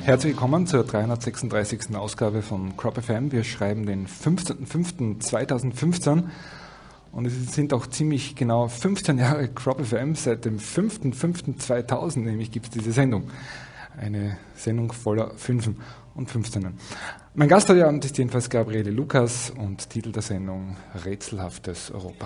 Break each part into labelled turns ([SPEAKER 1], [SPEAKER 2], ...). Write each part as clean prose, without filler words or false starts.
[SPEAKER 1] Herzlich willkommen zur 336. Ausgabe von Crop FM. Wir schreiben den 15.05.2015 und es sind auch ziemlich genau 15 Jahre Crop FM. Seit dem 5.05.2000 nämlich gibt es diese Sendung. Eine Sendung voller Fünfen und Fünfzehnen. Mein Gast heute Abend ist jedenfalls Gabriele Lucas und Titel der Sendung Rätselhaftes Europa.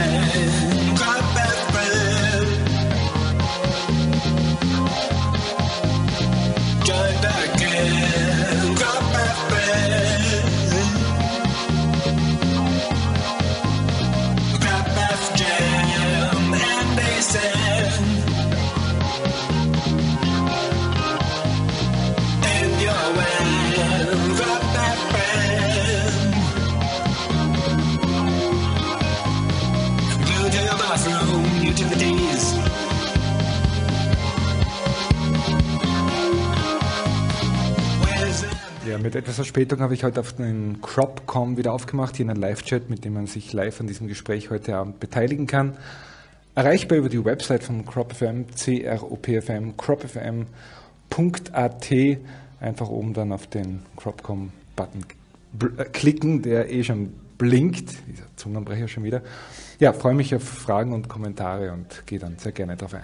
[SPEAKER 1] Ja, mit etwas Verspätung habe ich heute auf den Cropcom wieder aufgemacht, hier einen Live-Chat, mit dem man sich live an diesem Gespräch heute Abend beteiligen kann. Erreichbar über die Website von CropFM, CROPFM, cropfm.at. Einfach oben dann auf den Cropcom-Button klicken, der schon blinkt. Dieser Zungenbrecher schon wieder. Ja, freue mich auf Fragen und Kommentare und gehe dann sehr gerne darauf ein.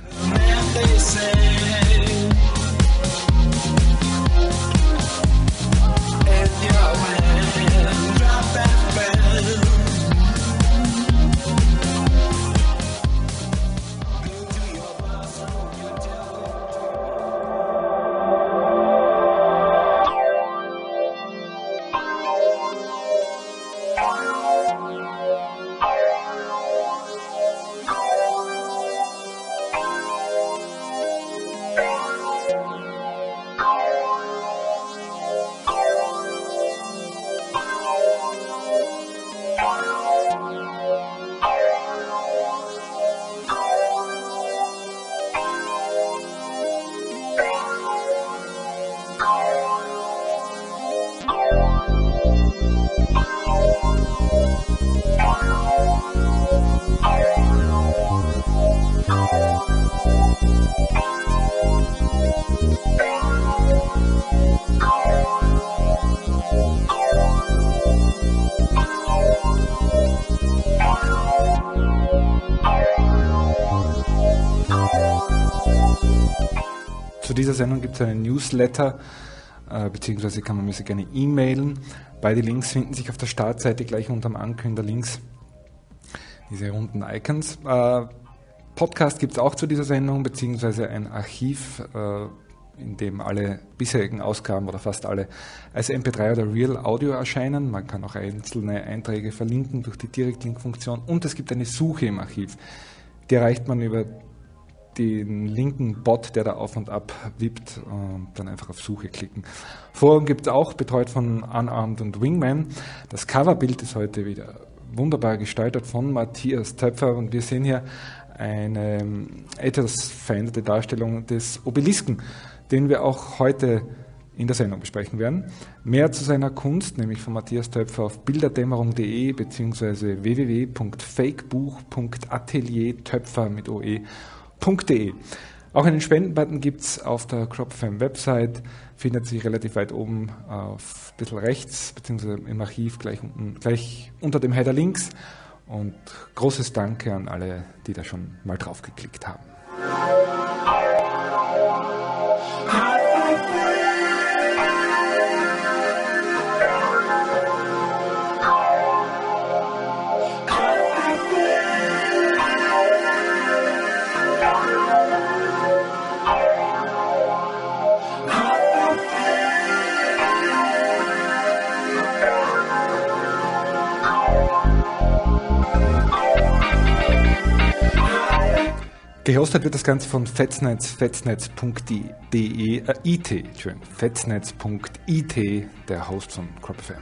[SPEAKER 1] Zu dieser Sendung gibt es einen Newsletter, beziehungsweise kann man mir sehr gerne e-mailen. Beide Links finden sich auf der Startseite gleich unterm Ankündiger links, diese runden Icons. Podcast gibt es auch zu dieser Sendung, beziehungsweise ein Archiv, in dem alle bisherigen Ausgaben oder fast alle als MP3 oder Real Audio erscheinen. Man kann auch einzelne Einträge verlinken durch die Direktlink-Funktion und es gibt eine Suche im Archiv. Die erreicht man über den linken Bot, der da auf und ab wippt, dann einfach auf Suche klicken. Forum gibt es auch, betreut von Unarmed und Wingman. Das Coverbild ist heute wieder wunderbar gestaltet von Matthias Töpfer und wir sehen hier eine etwas veränderte Darstellung des Obelisken, den wir auch heute in der Sendung besprechen werden. Mehr zu seiner Kunst, nämlich von Matthias Töpfer auf bilderdämmerung.de bzw. www.fakebook.ateliertöpfer mit OE.de. Auch einen Spendenbutton gibt es auf der CropFM-Website, findet sich relativ weit oben ein bisschen rechts, beziehungsweise im Archiv gleich unter dem Header links. Und großes Danke an alle, die da schon mal drauf geklickt haben. Gehostet wird das Ganze von Fetsnetz, fetsnetz.it, fetsnetz.it, der Host von CropFM.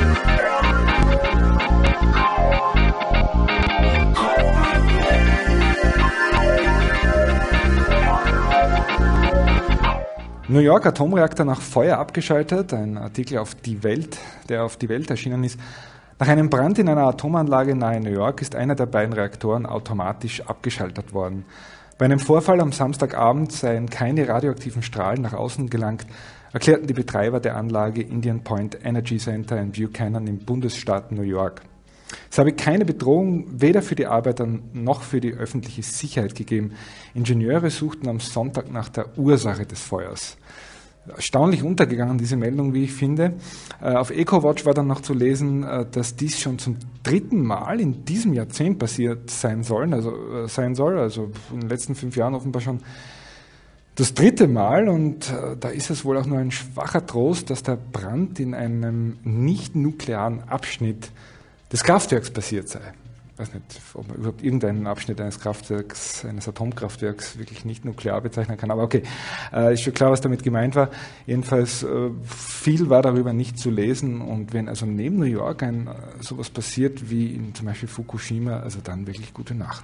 [SPEAKER 1] New York Atomreaktor nach Feuer abgeschaltet, ein Artikel auf Die Welt, der auf Die Welt erschienen ist. Nach einem Brand in einer Atomanlage nahe New York ist einer der beiden Reaktoren automatisch abgeschaltet worden. Bei einem Vorfall am Samstagabend seien keine radioaktiven Strahlen nach außen gelangt, erklärten die Betreiber der Anlage Indian Point Energy Center in Buchanan im Bundesstaat New York. Es habe keine Bedrohung weder für die Arbeiter noch für die öffentliche Sicherheit gegeben. Ingenieure suchten am Sonntag nach der Ursache des Feuers. Erstaunlich untergegangen, diese Meldung, wie ich finde. Auf EcoWatch war dann noch zu lesen, dass dies schon zum 3. Mal in diesem Jahrzehnt passiert sein soll, also in den letzten 5 Jahren offenbar schon das 3. Mal. Und da ist es wohl auch nur ein schwacher Trost, dass der Brand in einem nicht-nuklearen Abschnitt des Kraftwerks passiert sei. Ich weiß nicht, ob man überhaupt irgendeinen Abschnitt eines Kraftwerks, eines Atomkraftwerks wirklich nicht nuklear bezeichnen kann. Aber okay, ist schon klar, was damit gemeint war. Jedenfalls viel war darüber nicht zu lesen. Und wenn also neben New York sowas passiert wie in zum Beispiel Fukushima, also dann wirklich gute Nacht.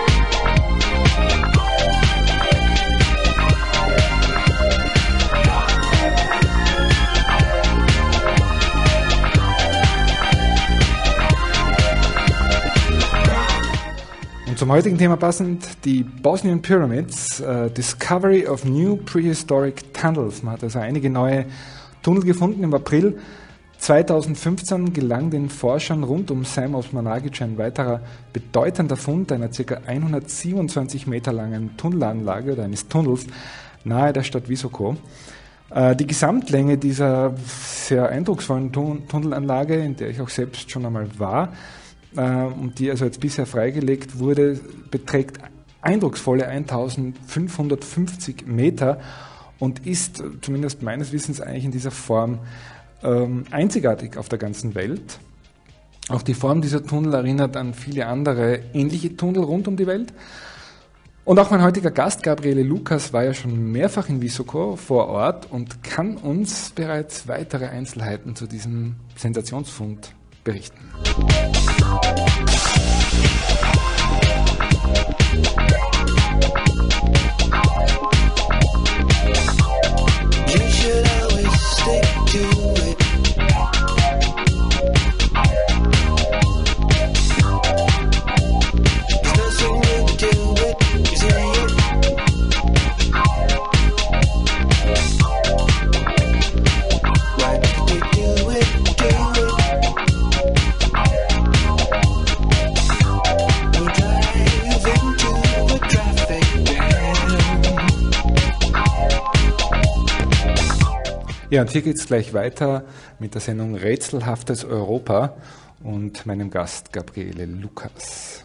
[SPEAKER 1] Zum heutigen Thema passend, die Bosnian Pyramids, Discovery of New Prehistoric Tunnels. Man hat also einige neue Tunnel gefunden. Im April 2015 gelang den Forschern rund um Sam Osmanagic ein weiterer bedeutender Fund einer ca. 127 Meter langen Tunnelanlage oder eines Tunnels nahe der Stadt Visoko. Die Gesamtlänge dieser sehr eindrucksvollen Tunnelanlage, in der ich auch selbst schon einmal war, und die also jetzt bisher freigelegt wurde, beträgt eindrucksvolle 1550 Meter und ist zumindest meines Wissens eigentlich in dieser Form einzigartig auf der ganzen Welt. Auch die Form dieser Tunnel erinnert an viele andere ähnliche Tunnel rund um die Welt. Und auch mein heutiger Gast, Gabriele Lukas, war ja schon mehrfach in Visoko vor Ort und kann uns bereits weitere Einzelheiten zu diesem Sensationsfund berichten. Ja, und hier geht es gleich weiter mit der Sendung Rätselhaftes Europa und meinem Gast Gabriele Lukas.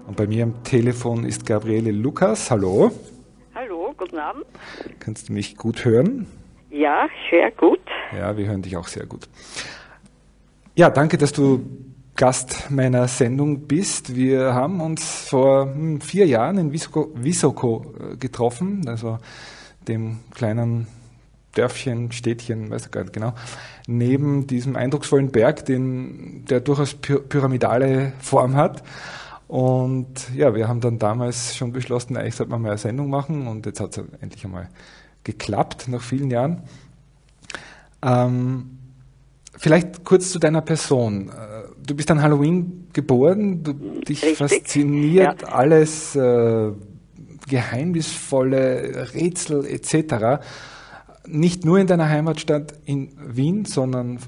[SPEAKER 1] Und bei mir am Telefon ist Gabriele Lukas. Hallo.
[SPEAKER 2] Hallo, guten Abend.
[SPEAKER 1] Kannst du mich gut hören?
[SPEAKER 2] Ja, sehr gut.
[SPEAKER 1] Ja, wir hören dich auch sehr gut. Ja, danke, dass du Gast meiner Sendung bist. Wir haben uns vor 4 Jahren in Wysoko getroffen, also dem kleinen Dörfchen, Städtchen, weiß ich gar nicht genau, neben diesem eindrucksvollen Berg, der durchaus pyramidale Form hat. Und ja, wir haben dann damals schon beschlossen, eigentlich sollte man mal eine Sendung machen, und jetzt hat es endlich einmal geklappt, nach vielen Jahren. Vielleicht kurz zu deiner Person. Du bist an Halloween geboren, dich
[SPEAKER 2] Richtig.
[SPEAKER 1] fasziniert alles Geheimnisvolle, Rätsel etc. Nicht nur in deiner Heimatstadt in Wien, sondern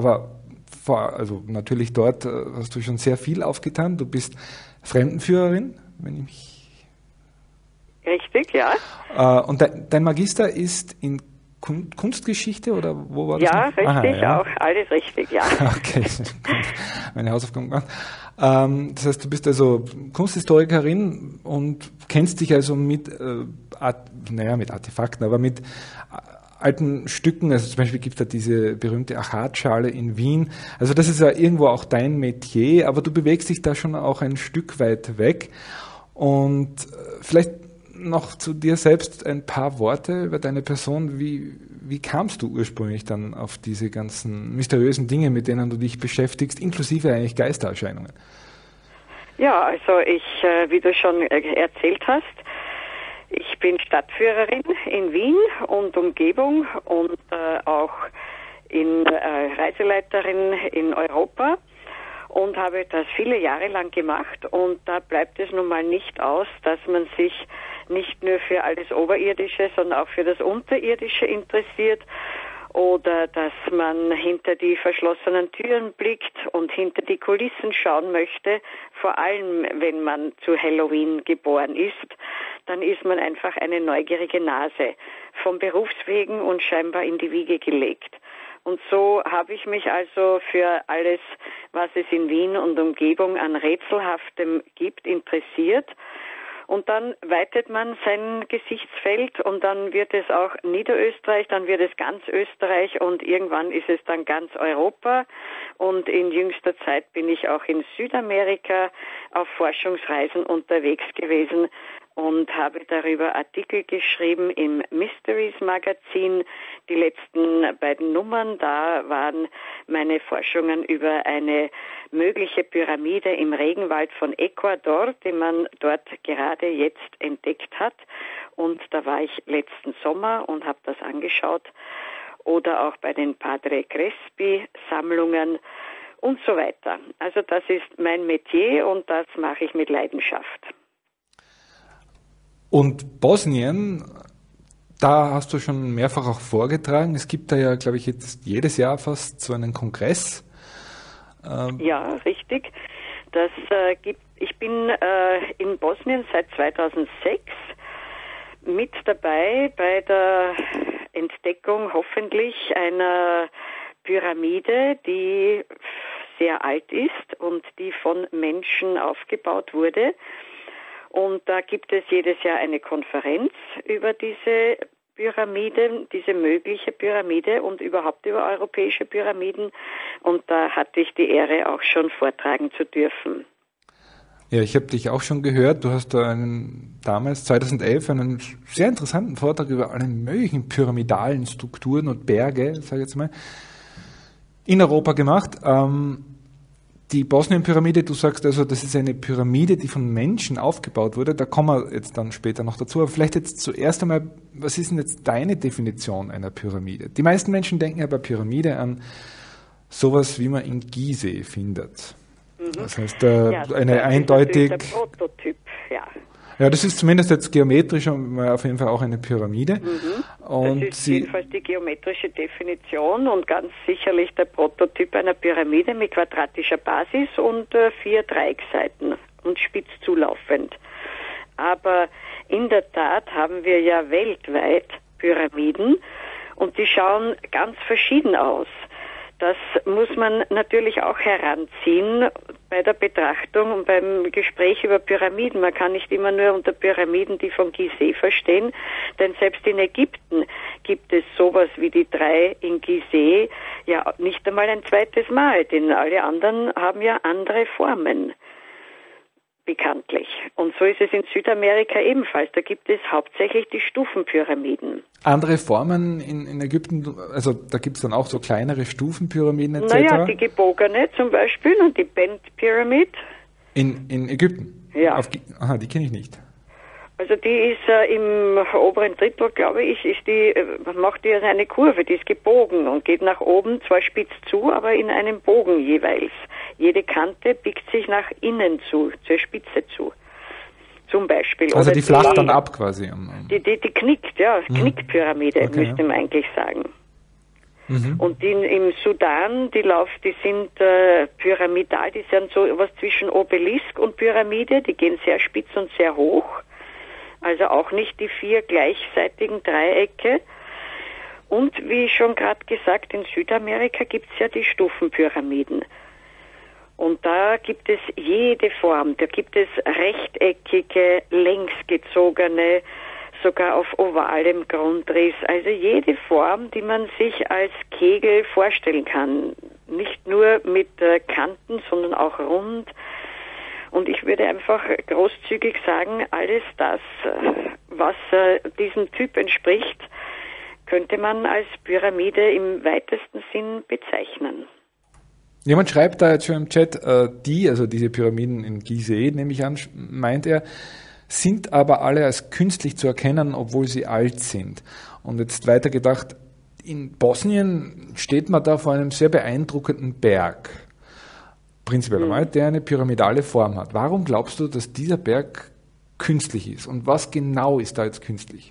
[SPEAKER 1] also natürlich dort hast du schon sehr viel aufgetan. Du bist Fremdenführerin, wenn ich mich...
[SPEAKER 2] Richtig, ja.
[SPEAKER 1] Und dein Magister ist in Kunstgeschichte, oder wo war das?
[SPEAKER 2] Ja, richtig,
[SPEAKER 1] Aha, ja.
[SPEAKER 2] auch alles richtig, ja.
[SPEAKER 1] Okay, gut. Meine Hausaufgaben gemacht. Das heißt, du bist also Kunsthistorikerin und kennst dich also mit Artefakten, aber mit alten Stücken, also zum Beispiel gibt es da diese berühmte Achatschale in Wien. Also das ist ja irgendwo auch dein Metier, aber du bewegst dich da schon auch ein Stück weit weg. Und vielleicht noch zu dir selbst ein paar Worte über deine Person. Wie kamst du ursprünglich dann auf diese ganzen mysteriösen Dinge, mit denen du dich beschäftigst, inklusive eigentlich Geistererscheinungen?
[SPEAKER 2] Ja, also wie du schon erzählt hast, ich bin Stadtführerin in Wien und Umgebung und auch Reiseleiterin in Europa und habe das viele Jahre lang gemacht, und da bleibt es nun mal nicht aus, dass man sich nicht nur für alles Oberirdische, sondern auch für das Unterirdische interessiert, oder dass man hinter die verschlossenen Türen blickt und hinter die Kulissen schauen möchte. Vor allem, wenn man zu Halloween geboren ist, dann ist man einfach eine neugierige Nase, vom Berufswegen und scheinbar in die Wiege gelegt. Und so habe ich mich also für alles, was es in Wien und Umgebung an Rätselhaftem gibt, interessiert. Und dann weitet man sein Gesichtsfeld, und dann wird es auch Niederösterreich, dann wird es ganz Österreich, und irgendwann ist es dann ganz Europa. Und in jüngster Zeit bin ich auch in Südamerika auf Forschungsreisen unterwegs gewesen und habe darüber Artikel geschrieben im Mysteries Magazin. Die letzten 2 Nummern, da waren meine Forschungen über eine mögliche Pyramide im Regenwald von Ecuador, die man dort gerade jetzt entdeckt hat. Und da war ich letzten Sommer und habe das angeschaut. Oder auch bei den Padre Crespi-Sammlungen und so weiter. Also das ist mein Metier, und das mache ich mit Leidenschaft.
[SPEAKER 1] Und Bosnien, da hast du schon mehrfach auch vorgetragen. Es gibt da ja, glaube ich, jetzt jedes Jahr fast so einen Kongress.
[SPEAKER 2] Ja, richtig. Ich bin in Bosnien seit 2006 mit dabei bei der Entdeckung hoffentlich einer Pyramide, die sehr alt ist und die von Menschen aufgebaut wurde. Und da gibt es jedes Jahr eine Konferenz über diese Pyramide, diese mögliche Pyramide und überhaupt über europäische Pyramiden. Und da hatte ich die Ehre, auch schon vortragen zu dürfen.
[SPEAKER 1] Ja, ich habe dich auch schon gehört. Du hast da damals 2011 einen sehr interessanten Vortrag über alle möglichen pyramidalen Strukturen und Berge, sage ich jetzt mal, in Europa gemacht. Die Bosnien-Pyramide, du sagst also, das ist eine Pyramide, die von Menschen aufgebaut wurde. Da kommen wir jetzt dann später noch dazu. Aber vielleicht jetzt zuerst einmal, was ist denn jetzt deine Definition einer Pyramide? Die meisten Menschen denken ja bei Pyramide an sowas, wie man in Gizeh findet. Das heißt, eine eindeutig...
[SPEAKER 2] Das ist der Prototyp, ja.
[SPEAKER 1] Ja, das ist zumindest jetzt geometrisch auf jeden Fall auch eine Pyramide. Und
[SPEAKER 2] das ist jedenfalls die geometrische Definition und ganz sicherlich der Prototyp einer Pyramide mit quadratischer Basis und 4 Dreiecksseiten und spitz zulaufend. Aber in der Tat haben wir ja weltweit Pyramiden, und die schauen ganz verschieden aus. Das muss man natürlich auch heranziehen, bei der Betrachtung und beim Gespräch über Pyramiden. Man kann nicht immer nur unter Pyramiden die von Gizeh verstehen, denn selbst in Ägypten gibt es sowas wie die 3 in Gizeh ja nicht einmal ein zweites Mal, denn alle anderen haben ja andere Formen. Bekanntlich. Und so ist es in Südamerika ebenfalls. Da gibt es hauptsächlich die Stufenpyramiden.
[SPEAKER 1] Andere Formen in Ägypten, also da gibt es dann auch so kleinere Stufenpyramiden etc.?
[SPEAKER 2] Naja, die gebogene zum Beispiel und die Bent Pyramid.
[SPEAKER 1] In Ägypten?
[SPEAKER 2] Ja.
[SPEAKER 1] Aha, die kenne ich nicht.
[SPEAKER 2] Also die ist im oberen Drittel, glaube ich, macht die also eine Kurve, die ist gebogen und geht nach oben, zwar spitz zu, aber in einem Bogen jeweils. Jede Kante biegt sich nach innen zu, zur Spitze zu. Zum Beispiel.
[SPEAKER 1] Also die flacht dann ab quasi.
[SPEAKER 2] Die knickt, ja, Knickpyramide, müsste man eigentlich sagen.
[SPEAKER 1] Mhm.
[SPEAKER 2] Und im Sudan, die sind pyramidal, die sind so was zwischen Obelisk und Pyramide, die gehen sehr spitz und sehr hoch. Also auch nicht die 4 gleichseitigen Dreiecke. Und wie schon gerade gesagt, in Südamerika gibt es ja die Stufenpyramiden. Und da gibt es jede Form. Da gibt es rechteckige, längsgezogene, sogar auf ovalem Grundriss. Also jede Form, die man sich als Kegel vorstellen kann. Nicht nur mit Kanten, sondern auch rund. Und ich würde einfach großzügig sagen, alles das, was diesem Typ entspricht, könnte man als Pyramide im weitesten Sinn bezeichnen.
[SPEAKER 1] Jemand schreibt da jetzt schon im Chat, diese Pyramiden in Gizeh, nehme ich an, meint er, sind aber alle als künstlich zu erkennen, obwohl sie alt sind. Und jetzt weiter gedacht, in Bosnien steht man da vor einem sehr beeindruckenden Berg. Prinzipiell einmal, der eine pyramidale Form hat. Warum glaubst du, dass dieser Berg künstlich ist? Und was genau ist da jetzt künstlich?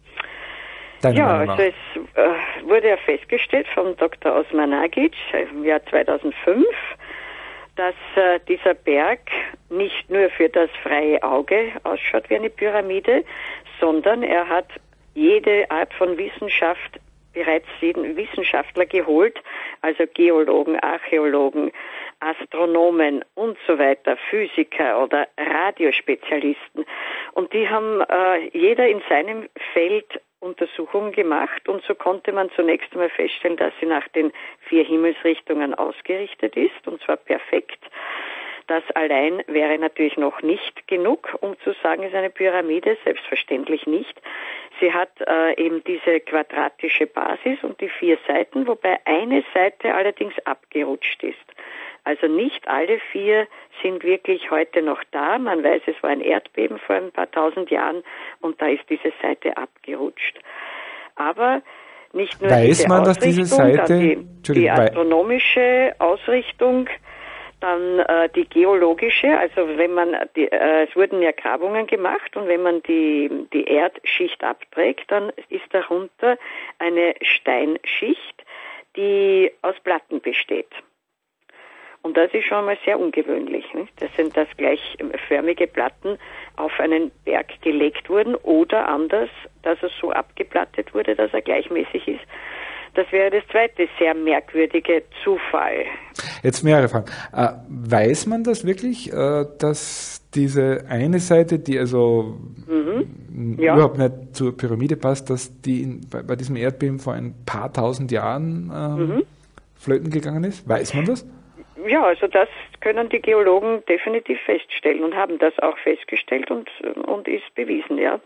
[SPEAKER 2] Also es wurde ja festgestellt von Dr. Osmanagic im Jahr 2005, dass dieser Berg nicht nur für das freie Auge ausschaut wie eine Pyramide, sondern er hat jede Art von Wissenschaft, bereits jeden Wissenschaftler geholt, also Geologen, Archäologen, Astronomen und so weiter, Physiker oder Radiospezialisten. Und die haben jeder in seinem Feld Untersuchungen gemacht und so konnte man zunächst einmal feststellen, dass sie nach den 4 Himmelsrichtungen ausgerichtet ist und zwar perfekt. Das allein wäre natürlich noch nicht genug, um zu sagen, es ist eine Pyramide, selbstverständlich nicht. Sie hat eben diese quadratische Basis und die 4 Seiten, wobei eine Seite allerdings abgerutscht ist. Also nicht alle 4 sind wirklich heute noch da. Man weiß, es war ein Erdbeben vor ein paar tausend Jahren und da ist diese Seite abgerutscht. Aber nicht nur
[SPEAKER 1] weiß man, dass diese Seite,
[SPEAKER 2] die astronomische Ausrichtung, dann die geologische, also wenn man es wurden ja Grabungen gemacht und wenn man die Erdschicht abträgt, dann ist darunter eine Steinschicht, die aus Platten besteht. Und das ist schon mal sehr ungewöhnlich. Nicht? Das sind das gleichförmige Platten auf einen Berg gelegt wurden oder anders, dass er so abgeplattet wurde, dass er gleichmäßig ist. Das wäre das zweite sehr merkwürdige Zufall.
[SPEAKER 1] Jetzt mehrere Fragen. Weiß man das wirklich, dass diese eine Seite, die also überhaupt nicht zur Pyramide passt, dass die bei diesem Erdbeben vor ein paar tausend Jahren flöten gegangen ist? Weiß man das?
[SPEAKER 2] Ja, also das können die Geologen definitiv feststellen und haben das auch festgestellt und ist bewiesen, ja.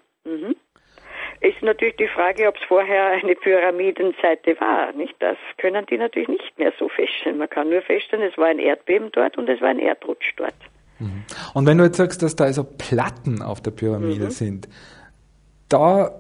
[SPEAKER 2] Ist natürlich die Frage, ob es vorher eine Pyramidenseite war, nicht? Das können die natürlich nicht mehr so feststellen. Man kann nur feststellen, es war ein Erdbeben dort und es war ein Erdrutsch dort.
[SPEAKER 1] Und wenn du jetzt sagst, dass da also Platten auf der Pyramide sind, da,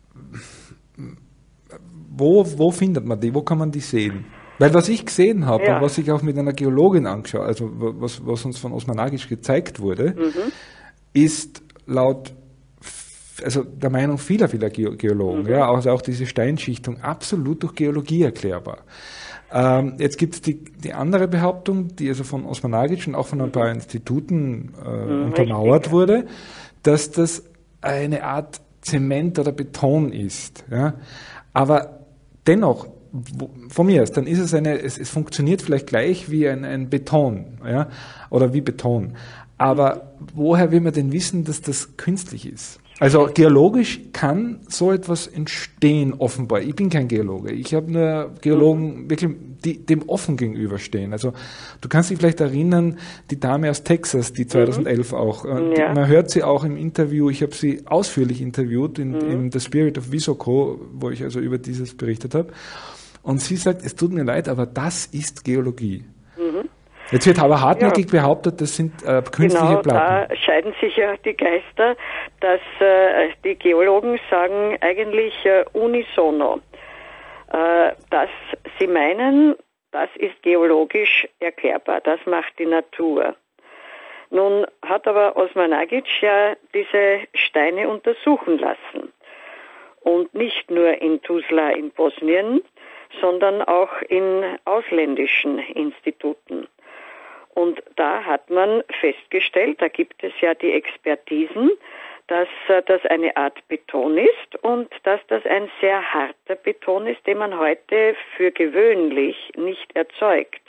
[SPEAKER 1] wo findet man die? Wo kann man die sehen? Weil was ich gesehen habe und was ich auch mit einer Geologin angeschaut, also was uns von Osmanagic gezeigt wurde, ist laut der Meinung vieler Geologen, also auch diese Steinschichtung absolut durch Geologie erklärbar. Jetzt gibt es die andere Behauptung, die also von Osmanagic und auch von ein paar Instituten untermauert wurde, dass das eine Art Zement oder Beton ist. Ja? Aber dennoch, von mir aus, dann ist es funktioniert vielleicht gleich wie ein Beton, ja, oder wie Beton. Aber woher will man denn wissen, dass das künstlich ist? Also geologisch kann so etwas entstehen, offenbar. Ich bin kein Geologe. Ich habe nur Geologen wirklich, die dem offen gegenüberstehen. Also du kannst dich vielleicht erinnern, die Dame aus Texas, die 2011 auch, man hört sie auch im Interview, ich habe sie ausführlich interviewt in The Spirit of Visoko, wo ich also über dieses berichtet habe. Und sie sagt, es tut mir leid, aber das ist Geologie. Jetzt wird aber hartnäckig behauptet, das sind künstliche Platten.
[SPEAKER 2] Da scheiden sich ja die Geister, dass die Geologen sagen eigentlich unisono, dass sie meinen, das ist geologisch erklärbar, das macht die Natur. Nun hat aber Osmanagic ja diese Steine untersuchen lassen. Und nicht nur in Tuzla in Bosnien, sondern auch in ausländischen Instituten. Und da hat man festgestellt, da gibt es ja die Expertisen, dass das eine Art Beton ist und dass das ein sehr harter Beton ist, den man heute für gewöhnlich nicht erzeugt,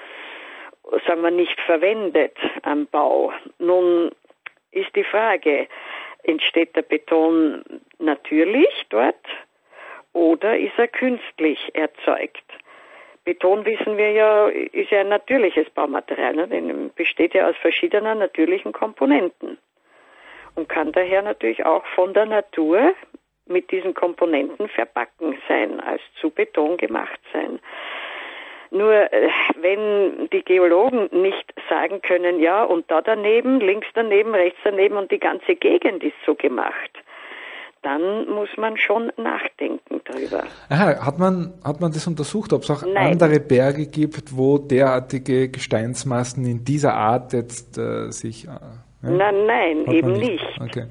[SPEAKER 2] sagen wir nicht verwendet am Bau. Nun ist die Frage, entsteht der Beton natürlich dort oder ist er künstlich erzeugt? Beton, wissen wir ja, ist ja ein natürliches Baumaterial, ne? Denn besteht ja aus verschiedenen natürlichen Komponenten und kann daher natürlich auch von der Natur mit diesen Komponenten verbacken sein, als zu Beton gemacht sein. Nur wenn die Geologen nicht sagen können, ja, und da daneben, links daneben, rechts daneben und die ganze Gegend ist so gemacht, dann muss man schon nachdenken drüber.
[SPEAKER 1] Aha, hat man das untersucht, ob es auch andere Berge gibt, wo derartige Gesteinsmassen in dieser Art jetzt sich...
[SPEAKER 2] Nein, eben nicht.
[SPEAKER 1] Okay.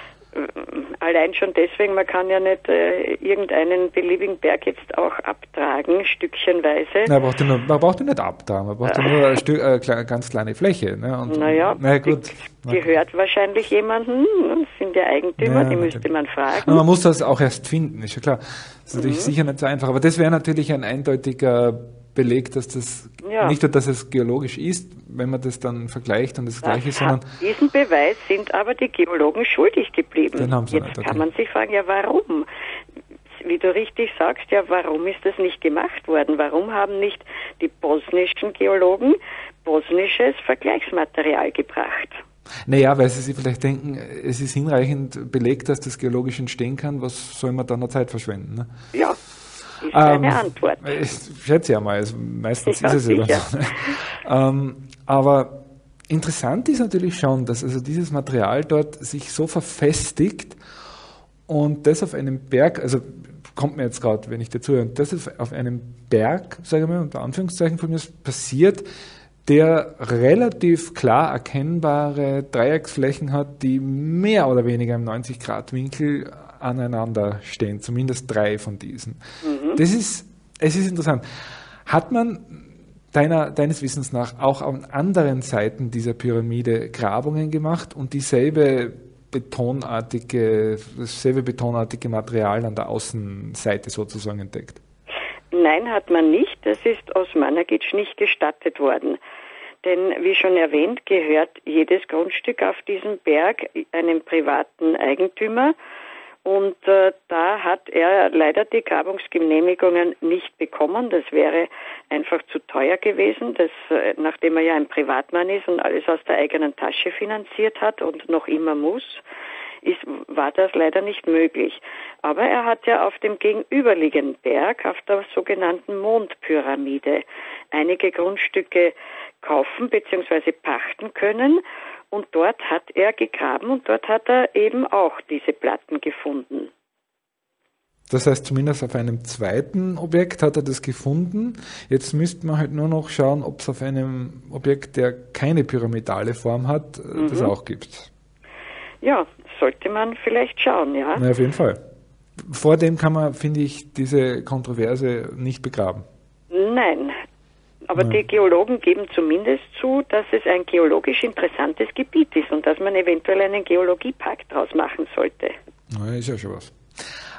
[SPEAKER 2] Allein schon deswegen, man kann ja nicht irgendeinen beliebigen Berg jetzt auch abtragen, stückchenweise.
[SPEAKER 1] Man braucht ihn nicht abtragen, man braucht nur eine ganz kleine Fläche. Ne? Und,
[SPEAKER 2] gut. Die gehört wahrscheinlich jemandem, das sind ja Eigentümer, die müsste man fragen.
[SPEAKER 1] Und man muss das auch erst finden, ist ja klar. Das ist natürlich sicher nicht so einfach, aber das wäre natürlich ein eindeutiger Beleg, dass das nicht nur, dass es geologisch ist, wenn man das dann vergleicht und das Gleiche ist, sondern...
[SPEAKER 2] Diesen Beweis sind aber die Geologen schuldig geblieben.
[SPEAKER 1] Den haben sie
[SPEAKER 2] Jetzt kann man sich fragen, ja warum? Wie du richtig sagst, ja warum ist das nicht gemacht worden? Warum haben nicht die bosnischen Geologen bosnisches Vergleichsmaterial gebracht?
[SPEAKER 1] Naja, weil sie sich vielleicht denken, es ist hinreichend belegt, dass das geologisch entstehen kann, was soll man dann noch Zeit verschwenden? Ne?
[SPEAKER 2] Ja, ist eine Antwort.
[SPEAKER 1] Ich schätze ja mal, meistens ist es ja so. Aber interessant ist natürlich schon, dass also dieses Material dort sich so verfestigt und das auf einem Berg, also kommt mir jetzt gerade, wenn ich dir zuhöre, das ist auf einem Berg, sage ich mal, unter Anführungszeichen von mir, passiert, der relativ klar erkennbare Dreiecksflächen hat, die mehr oder weniger im 90-Grad-Winkel aneinander stehen, zumindest 3 von diesen. Es ist interessant. Hat man deines Wissens nach auch an anderen Seiten dieser Pyramide Grabungen gemacht und dasselbe betonartige Material an der Außenseite sozusagen entdeckt?
[SPEAKER 2] Nein, hat man nicht. Das ist Osmanagic nicht gestattet worden. Denn, wie schon erwähnt, gehört jedes Grundstück auf diesem Berg einem privaten Eigentümer. Und da hat er leider die Grabungsgenehmigungen nicht bekommen. Das wäre einfach zu teuer gewesen, nachdem er ja ein Privatmann ist und alles aus der eigenen Tasche finanziert hat und noch immer muss, war das leider nicht möglich. Aber er hat ja auf dem gegenüberliegenden Berg, auf der sogenannten Mondpyramide, einige Grundstücke kaufen bzw. pachten können. Und dort hat er gegraben und dort hat er eben auch diese Platten gefunden.
[SPEAKER 1] Das heißt, zumindest auf einem zweiten Objekt hat er das gefunden. Jetzt müsste man halt nur noch schauen, ob es auf einem Objekt, der keine pyramidale Form hat, das auch gibt. Ja,
[SPEAKER 2] sollte man vielleicht schauen, ja.
[SPEAKER 1] Na, auf jeden Fall. Vor dem kann man, finde ich, diese Kontroverse nicht begraben.
[SPEAKER 2] Nein. Aber die Geologen geben zumindest zu, dass es ein geologisch interessantes Gebiet ist und dass man eventuell einen Geologiepakt draus machen sollte.
[SPEAKER 1] Na, ist ja schon was.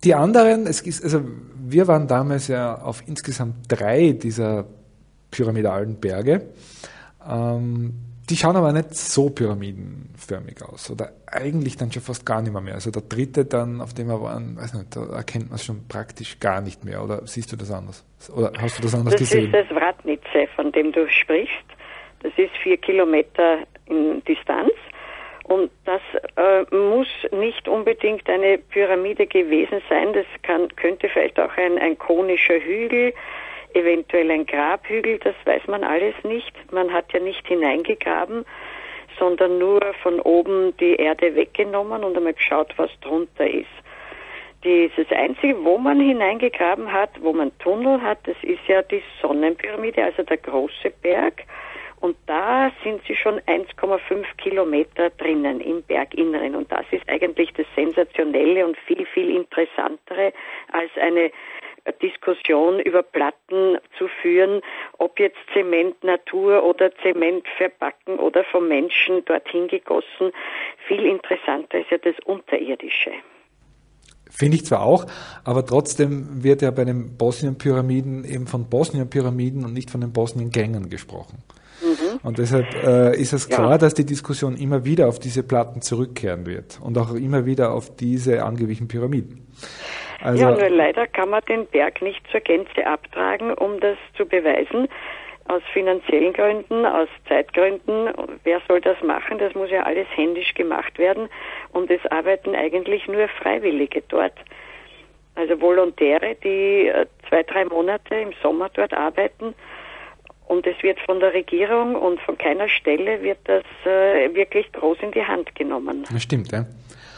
[SPEAKER 1] Die anderen, wir waren damals ja auf insgesamt 3 dieser pyramidalen Berge. Die schauen aber nicht so pyramidenförmig aus. Oder eigentlich dann schon fast gar nicht mehr. Also der 3. dann, auf dem wir waren, weiß nicht, da erkennt man es schon praktisch gar nicht mehr. Oder siehst du das anders? Oder hast du das anders gesehen?
[SPEAKER 2] Das ist das Vratnice, von dem du sprichst. Das ist 4 Kilometer in Distanz. Und das muss nicht unbedingt eine Pyramide gewesen sein. Das könnte vielleicht auch ein konischer Hügel, eventuell ein Grabhügel, das weiß man alles nicht. Man hat ja nicht hineingegraben, sondern nur von oben die Erde weggenommen und einmal geschaut, was drunter ist. Das Einzige, wo man hineingegraben hat, wo man Tunnel hat, das ist ja die Sonnenpyramide, also der große Berg. Und da sind sie schon 1,5 Kilometer drinnen im Berginneren. Und das ist eigentlich das Sensationelle und viel, viel Interessantere als eine Diskussion über Platten zu führen, ob jetzt Zement Natur oder Zement verbacken oder vom Menschen dorthin gegossen. Viel interessanter ist ja das Unterirdische.
[SPEAKER 1] Finde ich zwar auch, aber trotzdem wird ja bei den Bosnien-Pyramiden eben von Bosnien-Pyramiden und nicht von den Bosnien-Gängen gesprochen. Und deshalb ist es klar, dass die Diskussion immer wieder auf diese Platten zurückkehren wird und auch immer wieder auf diese angeblichen Pyramiden. Also,
[SPEAKER 2] ja, nur leider kann man den Berg nicht zur Gänze abtragen, um das zu beweisen. Aus finanziellen Gründen, aus Zeitgründen. Wer soll das machen? Das muss ja alles händisch gemacht werden. Und es arbeiten eigentlich nur Freiwillige dort. Also Volontäre, die 2-3 Monate im Sommer dort arbeiten. Und es wird von der Regierung und von keiner Stelle wird das wirklich groß in die Hand genommen.
[SPEAKER 1] Das stimmt, ja.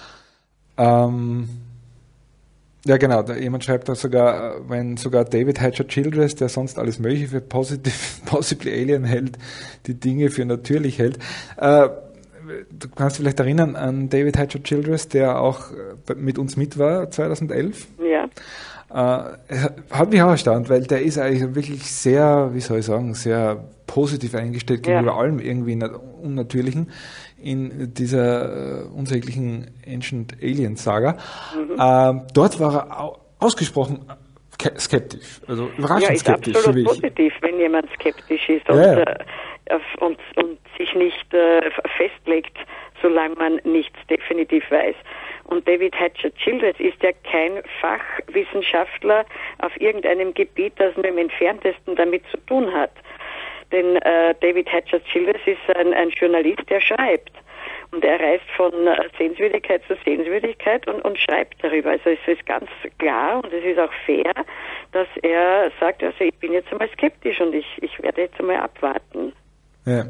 [SPEAKER 1] Ja, genau. Jemand schreibt da sogar, wenn sogar David Hatcher Childress, der sonst alles Mögliche für possibly alien hält, die Dinge für natürlich hält. Du kannst dich vielleicht erinnern an David Hatcher Childress, der auch mit uns mit war 2011.
[SPEAKER 2] Ja.
[SPEAKER 1] Hat mich auch erstaunt, weil der ist eigentlich wirklich sehr, wie soll ich sagen, sehr positiv eingestellt gegenüber allem irgendwie Unnatürlichen in dieser unsäglichen Ancient Alien Saga. Dort war er ausgesprochen skeptisch, also überraschend skeptisch.
[SPEAKER 2] Ja, ist absolut positiv, wenn jemand skeptisch ist und sich nicht festlegt, solange man nichts definitiv weiß. Und David Hatcher Childress ist ja kein Fachwissenschaftler auf irgendeinem Gebiet, das nur im Entferntesten damit zu tun hat. Denn David Hatcher Childress ist ein Journalist, der schreibt. Und er reist von Sehenswürdigkeit zu Sehenswürdigkeit und schreibt darüber. Also es ist ganz klar und es ist auch fair, dass er sagt, also ich bin jetzt einmal skeptisch und ich werde jetzt einmal abwarten. Ja.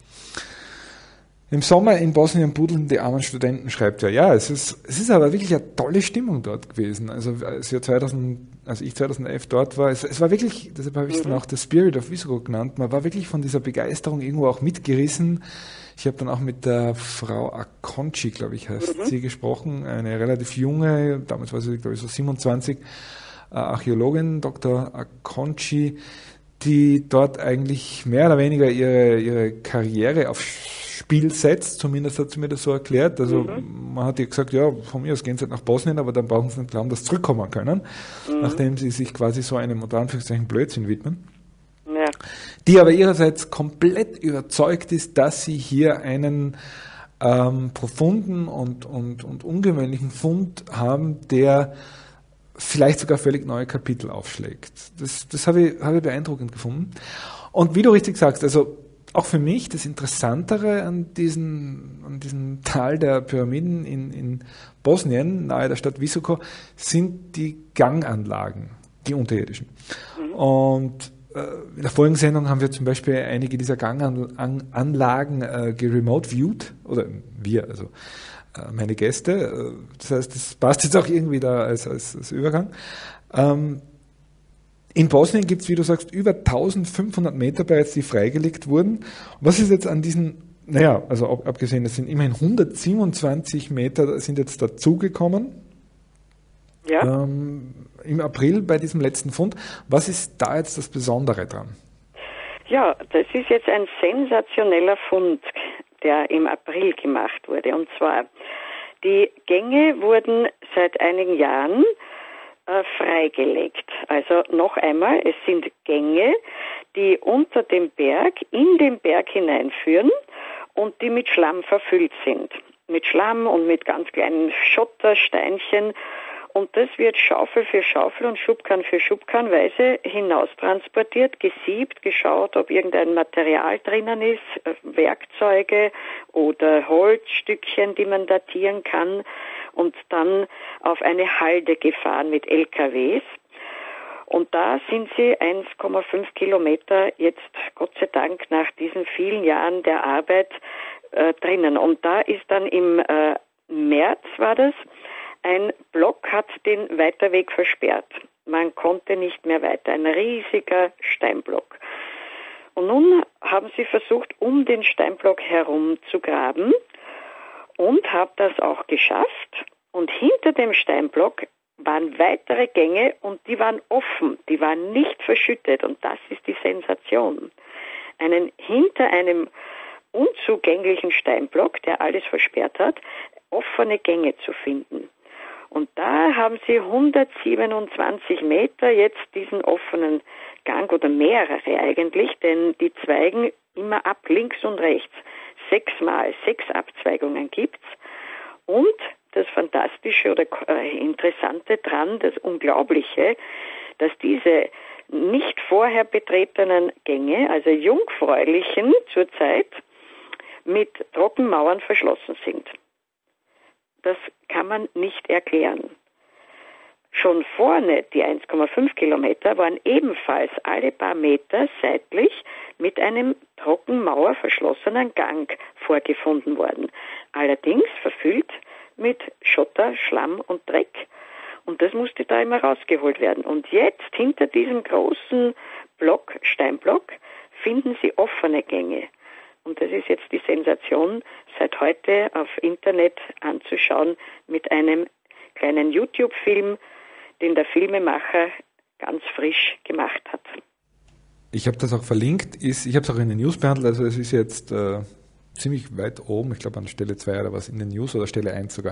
[SPEAKER 1] Im Sommer in Bosnien budeln die armen Studenten, schreibt er. Ja, es ist aber wirklich eine tolle Stimmung dort gewesen. Also als ich 2011 dort war, es war wirklich, deshalb habe ich es dann auch The Spirit of Visoko genannt, man war wirklich von dieser Begeisterung irgendwo auch mitgerissen. Ich habe dann auch mit der Frau Akonci, glaube ich, heißt sie, gesprochen, eine relativ junge, damals war sie, glaube ich, so 27, Archäologin, Dr. Akonci, die dort eigentlich mehr oder weniger ihre Karriere aufs Spiel setzt, zumindest hat sie mir das so erklärt. Also man hat ihr gesagt, ja, von mir aus gehen sie halt nach Bosnien, aber dann brauchen sie nicht glauben, dass sie zurückkommen können, nachdem sie sich quasi so einem unter Anführungszeichen Blödsinn widmen. Ja. Die aber ihrerseits komplett überzeugt ist, dass sie hier einen profunden und ungewöhnlichen Fund haben, der vielleicht sogar völlig neue Kapitel aufschlägt. Das habe ich beeindruckend gefunden. Und wie du richtig sagst, also auch für mich das Interessantere an diesem Tal der Pyramiden in Bosnien, nahe der Stadt Visoko, sind die Ganganlagen, die unterirdischen. Und in der vorigen Sendung haben wir zum Beispiel einige dieser Ganganlagen geremote-viewed, oder wir, also meine Gäste. Das heißt, das passt jetzt auch irgendwie da als Übergang. In Bosnien gibt es, wie du sagst, über 1500 Meter bereits, die freigelegt wurden. Was ist jetzt an diesen, also abgesehen, es sind immerhin 127 Meter sind jetzt dazugekommen. Ja. Im April bei diesem letzten Fund. Was ist da jetzt das Besondere dran?
[SPEAKER 2] Ja, das ist jetzt ein sensationeller Fund, der im April gemacht wurde. Und zwar, die Gänge wurden seit einigen Jahren freigelegt. Also noch einmal, es sind Gänge, die unter dem Berg in den Berg hineinführen und die mit Schlamm verfüllt sind. Mit Schlamm und mit ganz kleinen Schottersteinchen. Und das wird Schaufel für Schaufel und Schubkarren für Schubkarrenweise hinaus transportiert, gesiebt, geschaut, ob irgendein Material drinnen ist, Werkzeuge oder Holzstückchen, die man datieren kann, und dann auf eine Halde gefahren mit LKWs. Und da sind sie 1,5 Kilometer jetzt, Gott sei Dank, nach diesen vielen Jahren der Arbeit drinnen. Und da ist dann im März, war das, ein Block hat den Weiterweg versperrt. Man konnte nicht mehr weiter. Ein riesiger Steinblock. Und nun haben sie versucht, um den Steinblock herum zu graben und haben das auch geschafft. Und hinter dem Steinblock waren weitere Gänge und die waren offen. Die waren nicht verschüttet. Und das ist die Sensation. Hinter einem unzugänglichen Steinblock, der alles versperrt hat, offene Gänge zu finden. Und da haben sie 127 Meter jetzt diesen offenen Gang oder mehrere eigentlich, denn die zweigen immer ab links und rechts. 6 Abzweigungen gibt's. Und das Fantastische oder Interessante dran, das Unglaubliche, dass diese nicht vorher betretenen Gänge, also jungfräulichen zurzeit, mit Trockenmauern verschlossen sind. Das kann man nicht erklären. Schon vorne, die 1,5 Kilometer, waren ebenfalls alle paar Meter seitlich mit einem Trockenmauer verschlossenen Gang vorgefunden worden. Allerdings verfüllt mit Schotter, Schlamm und Dreck. Und das musste da immer rausgeholt werden. Und jetzt, hinter diesem großen Steinblock, finden sie offene Gänge. Und das ist jetzt die Sensation, seit heute auf Internet anzuschauen mit einem kleinen YouTube-Film, den der Filmemacher ganz frisch gemacht hat.
[SPEAKER 1] Ich habe das auch verlinkt, ich habe es auch in den News behandelt, also es ist jetzt ziemlich weit oben, ich glaube an Stelle 2 oder was in den News oder Stelle 1 sogar.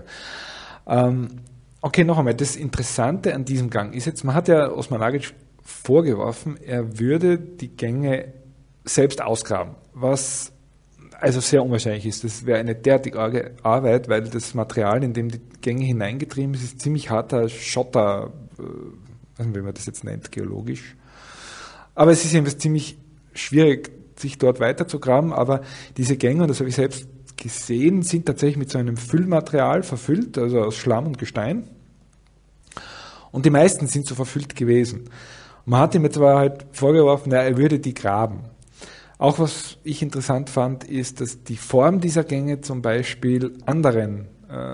[SPEAKER 1] Okay, noch einmal, das Interessante an diesem Gang ist jetzt, man hat ja Osmanagic vorgeworfen, er würde die Gänge selbst ausgraben, was also sehr unwahrscheinlich ist. Das wäre eine derartige Arbeit, weil das Material, in dem die Gänge hineingetrieben ist ziemlich harter Schotter, weiß nicht, wie man das jetzt nennt, geologisch. Aber es ist jedenfalls ziemlich schwierig, sich dort weiterzugraben, aber diese Gänge, und das habe ich selbst gesehen, sind tatsächlich mit so einem Füllmaterial verfüllt, also aus Schlamm und Gestein. Und die meisten sind so verfüllt gewesen. Man hat ihm jetzt aber halt vorgeworfen, er würde die graben. Auch was ich interessant fand, ist, dass die Form dieser Gänge zum Beispiel anderen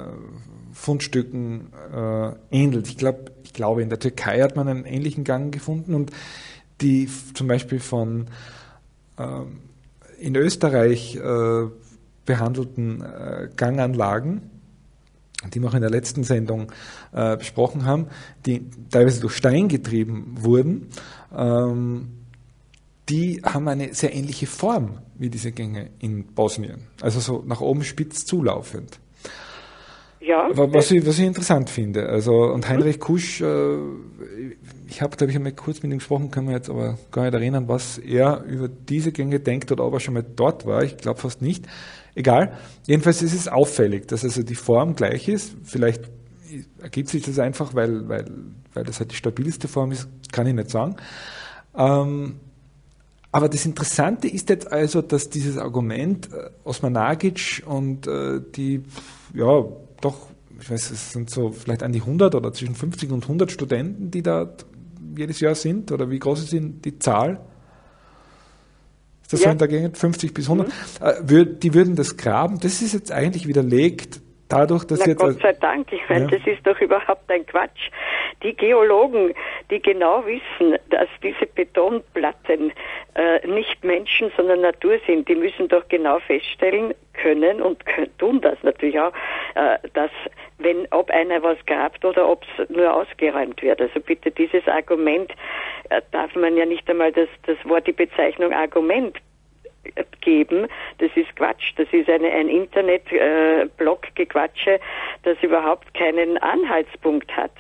[SPEAKER 1] Fundstücken ähnelt. Ich glaube, in der Türkei hat man einen ähnlichen Gang gefunden und die zum Beispiel von in Österreich behandelten Ganganlagen, die wir auch in der letzten Sendung besprochen haben, die teilweise durch Stein getrieben wurden, die haben eine sehr ähnliche Form wie diese Gänge in Bosnien. Also so nach oben spitz zulaufend. Ja. Was ich interessant finde. Also, und Heinrich Kusch, ich habe, glaube ich, einmal kurz mit ihm gesprochen, kann man jetzt aber gar nicht erinnern, was er über diese Gänge denkt oder ob er schon mal dort war. Ich glaube fast nicht. Egal. Jedenfalls ist es auffällig, dass also die Form gleich ist. Vielleicht ergibt sich das einfach, weil das halt die stabilste Form ist, kann ich nicht sagen. Aber das Interessante ist jetzt also, dass dieses Argument Osmanagic und die, ja, doch, ich weiß, es sind so vielleicht an die 100 oder zwischen 50 und 100 Studenten, die da jedes Jahr sind, oder wie groß ist die Zahl? Ist das so in der Gegend? 50 bis 100? Die würden das graben. Das ist jetzt eigentlich widerlegt dadurch, dass jetzt...
[SPEAKER 2] Gott sei Dank, ich meine, das ist doch überhaupt ein Quatsch. Die Geologen, die genau wissen, dass diese Betonplatten nicht Menschen, sondern Natur sind, die müssen doch genau feststellen können und tun das natürlich auch, dass ob einer was grabt oder ob es nur ausgeräumt wird. Also bitte, dieses Argument darf man ja nicht einmal das Wort, die Bezeichnung Argument geben, das ist Quatsch, das ist ein Internet-Blog-Gequatsche, das überhaupt keinen Anhaltspunkt hat.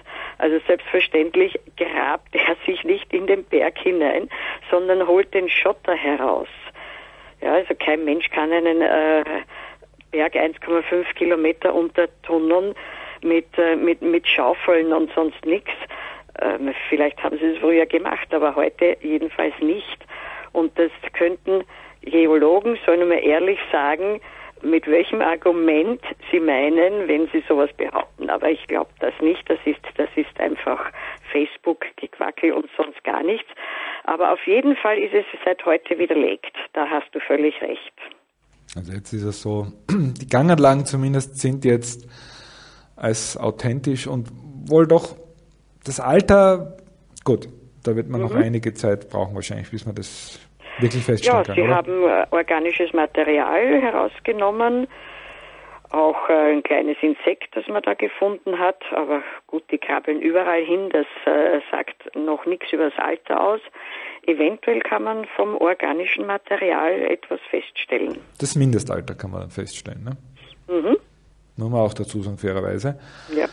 [SPEAKER 2] Also selbstverständlich grabt er sich nicht in den Berg hinein, sondern holt den Schotter heraus. Ja, also kein Mensch kann einen Berg 1,5 Kilometer untertunneln mit Schaufeln und sonst nichts. Vielleicht haben sie es früher gemacht, aber heute jedenfalls nicht. Und das könnten Geologen, sollen wir ehrlich sagen, mit welchem Argument sie meinen, wenn sie sowas behaupten. Aber ich glaube das nicht. Das ist einfach Facebook-Gequackel und sonst gar nichts. Aber auf jeden Fall ist es seit heute widerlegt. Da hast du völlig recht.
[SPEAKER 1] Also jetzt ist es so, die Ganganlagen zumindest sind jetzt als authentisch und wohl doch das Alter, gut, da wird man noch einige Zeit brauchen wahrscheinlich, bis man das wirklich feststellen kann.
[SPEAKER 2] Ja, sie
[SPEAKER 1] oder?
[SPEAKER 2] haben organisches Material herausgenommen, auch ein kleines Insekt, das man da gefunden hat, aber gut, die krabbeln überall hin, das sagt noch nichts über das Alter aus. Eventuell kann man vom organischen Material etwas feststellen.
[SPEAKER 1] Das Mindestalter kann man dann feststellen, ne?
[SPEAKER 2] Mhm.
[SPEAKER 1] Muss man auch dazu sagen, fairerweise.
[SPEAKER 2] Ja.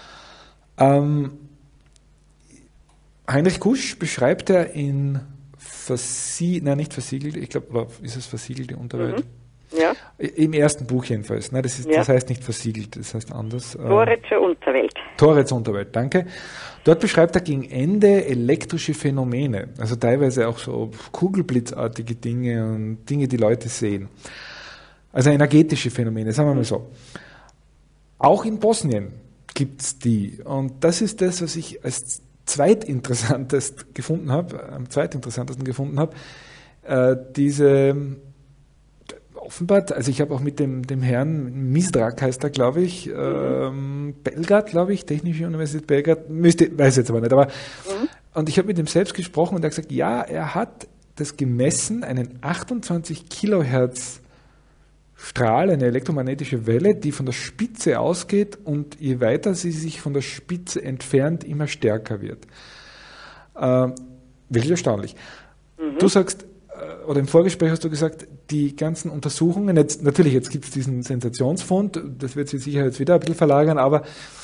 [SPEAKER 1] Heinrich Kusch beschreibt er in nicht versiegelt, ich glaube, ist es versiegelte Unterwelt?
[SPEAKER 2] Ja.
[SPEAKER 1] Im ersten Buch jedenfalls. Ne? Das heißt nicht versiegelt, das heißt anders.
[SPEAKER 2] Tore zur Unterwelt.
[SPEAKER 1] Tore zur Unterwelt, danke. Dort beschreibt er gegen Ende elektrische Phänomene, also teilweise auch so kugelblitzartige Dinge und Dinge, die Leute sehen. Also energetische Phänomene, sagen wir mal so. Auch in Bosnien gibt's die. Und das ist das, was ich als zweitinteressantesten gefunden habe, diese offenbar, also ich habe auch mit dem Herrn Misdrak heißt er, glaube ich, Belgrad, glaube ich, Technische Universität Belgrad, weiß jetzt aber nicht, aber und ich habe mit ihm selbst gesprochen und er hat gesagt, ja, er hat das gemessen, einen 28 Kilohertz Strahl, eine elektromagnetische Welle, die von der Spitze ausgeht und je weiter sie sich von der Spitze entfernt, immer stärker wird. Wirklich erstaunlich. Du sagst, oder im Vorgespräch hast du gesagt, die ganzen Untersuchungen, jetzt gibt es diesen Sensationsfund, das wird sich sicher jetzt wieder ein bisschen verlagern, aber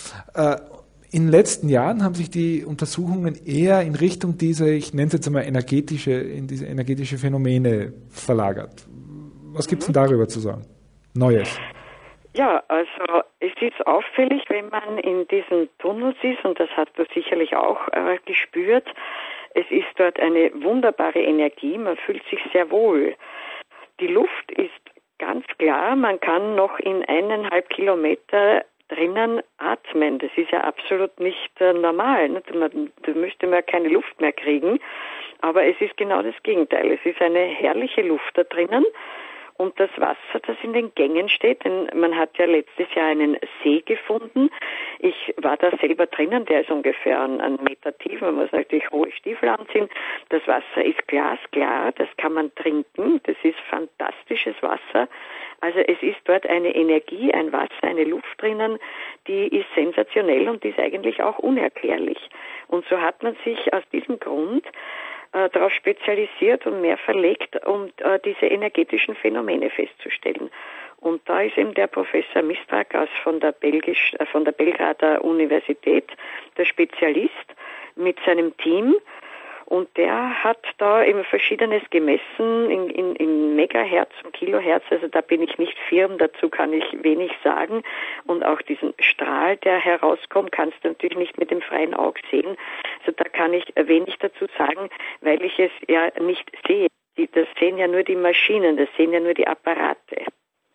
[SPEAKER 1] in den letzten Jahren haben sich die Untersuchungen eher in Richtung dieser, ich nenne es jetzt einmal diese energetische Phänomene verlagert. Was gibt es denn darüber zu sagen? Neues?
[SPEAKER 2] Ja, also es ist auffällig, wenn man in diesen Tunnels ist, und das hast du sicherlich auch gespürt, es ist dort eine wunderbare Energie, man fühlt sich sehr wohl. Die Luft ist ganz klar, man kann noch in 1,5 Kilometer drinnen atmen. Das ist ja absolut nicht normal. Ne? Da müsste man keine Luft mehr kriegen, aber es ist genau das Gegenteil. Es ist eine herrliche Luft da drinnen. Und das Wasser, das in den Gängen steht, denn man hat ja letztes Jahr einen See gefunden. Ich war da selber drinnen, der ist ungefähr einen Meter tief. Man muss natürlich hohe Stiefel anziehen. Das Wasser ist glasklar, das kann man trinken. Das ist fantastisches Wasser. Also es ist dort eine Energie, ein Wasser, eine Luft drinnen, die ist sensationell und die ist eigentlich auch unerklärlich. Und so hat man sich aus diesem Grund darauf spezialisiert und mehr verlegt, um diese energetischen Phänomene festzustellen. Und da ist eben der Professor Misdrak von der Belgrader Universität der Spezialist mit seinem Team. Und der hat da eben Verschiedenes gemessen in Megahertz und Kilohertz, also da bin ich nicht firm, dazu kann ich wenig sagen. Und auch diesen Strahl, der herauskommt, kannst du natürlich nicht mit dem freien Auge sehen. Also da kann ich wenig dazu sagen, weil ich es ja nicht sehe. Das sehen ja nur die Maschinen, das sehen ja nur die Apparate.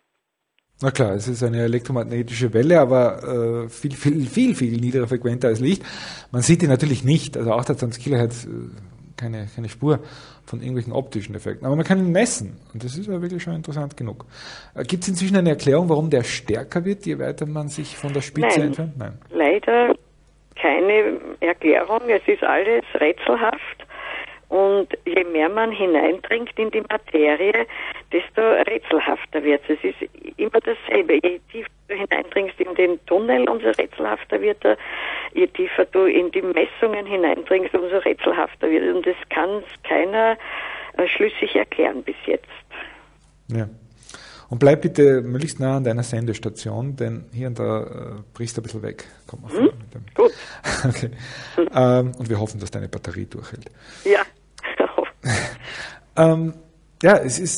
[SPEAKER 1] Na klar, es ist eine elektromagnetische Welle, aber viel niedriger frequenter als Licht. Man sieht die natürlich nicht, also 28 Kilohertz, keine Spur von irgendwelchen optischen Effekten. Aber man kann ihn messen und das ist ja wirklich schon interessant genug. Gibt es inzwischen eine Erklärung, warum der stärker wird, je weiter man sich von der Spitze entfernt? Nein,
[SPEAKER 2] leider keine Erklärung. Es ist alles rätselhaft. Und je mehr man hineindringt in die Materie, desto rätselhafter wird es. Es ist immer dasselbe. Je tiefer du hineindringst in den Tunnel, umso rätselhafter wird er. Je tiefer du in die Messungen hineindringst, umso rätselhafter wird er. Und das kann keiner schlüssig erklären bis jetzt.
[SPEAKER 1] Ja. Und bleib bitte möglichst nah an deiner Sendestation, denn hier und da brichst du ein bisschen weg. Kommt mal vor.
[SPEAKER 2] Gut.
[SPEAKER 1] Okay. Und wir hoffen, dass deine Batterie durchhält.
[SPEAKER 2] Ja.
[SPEAKER 1] Ja,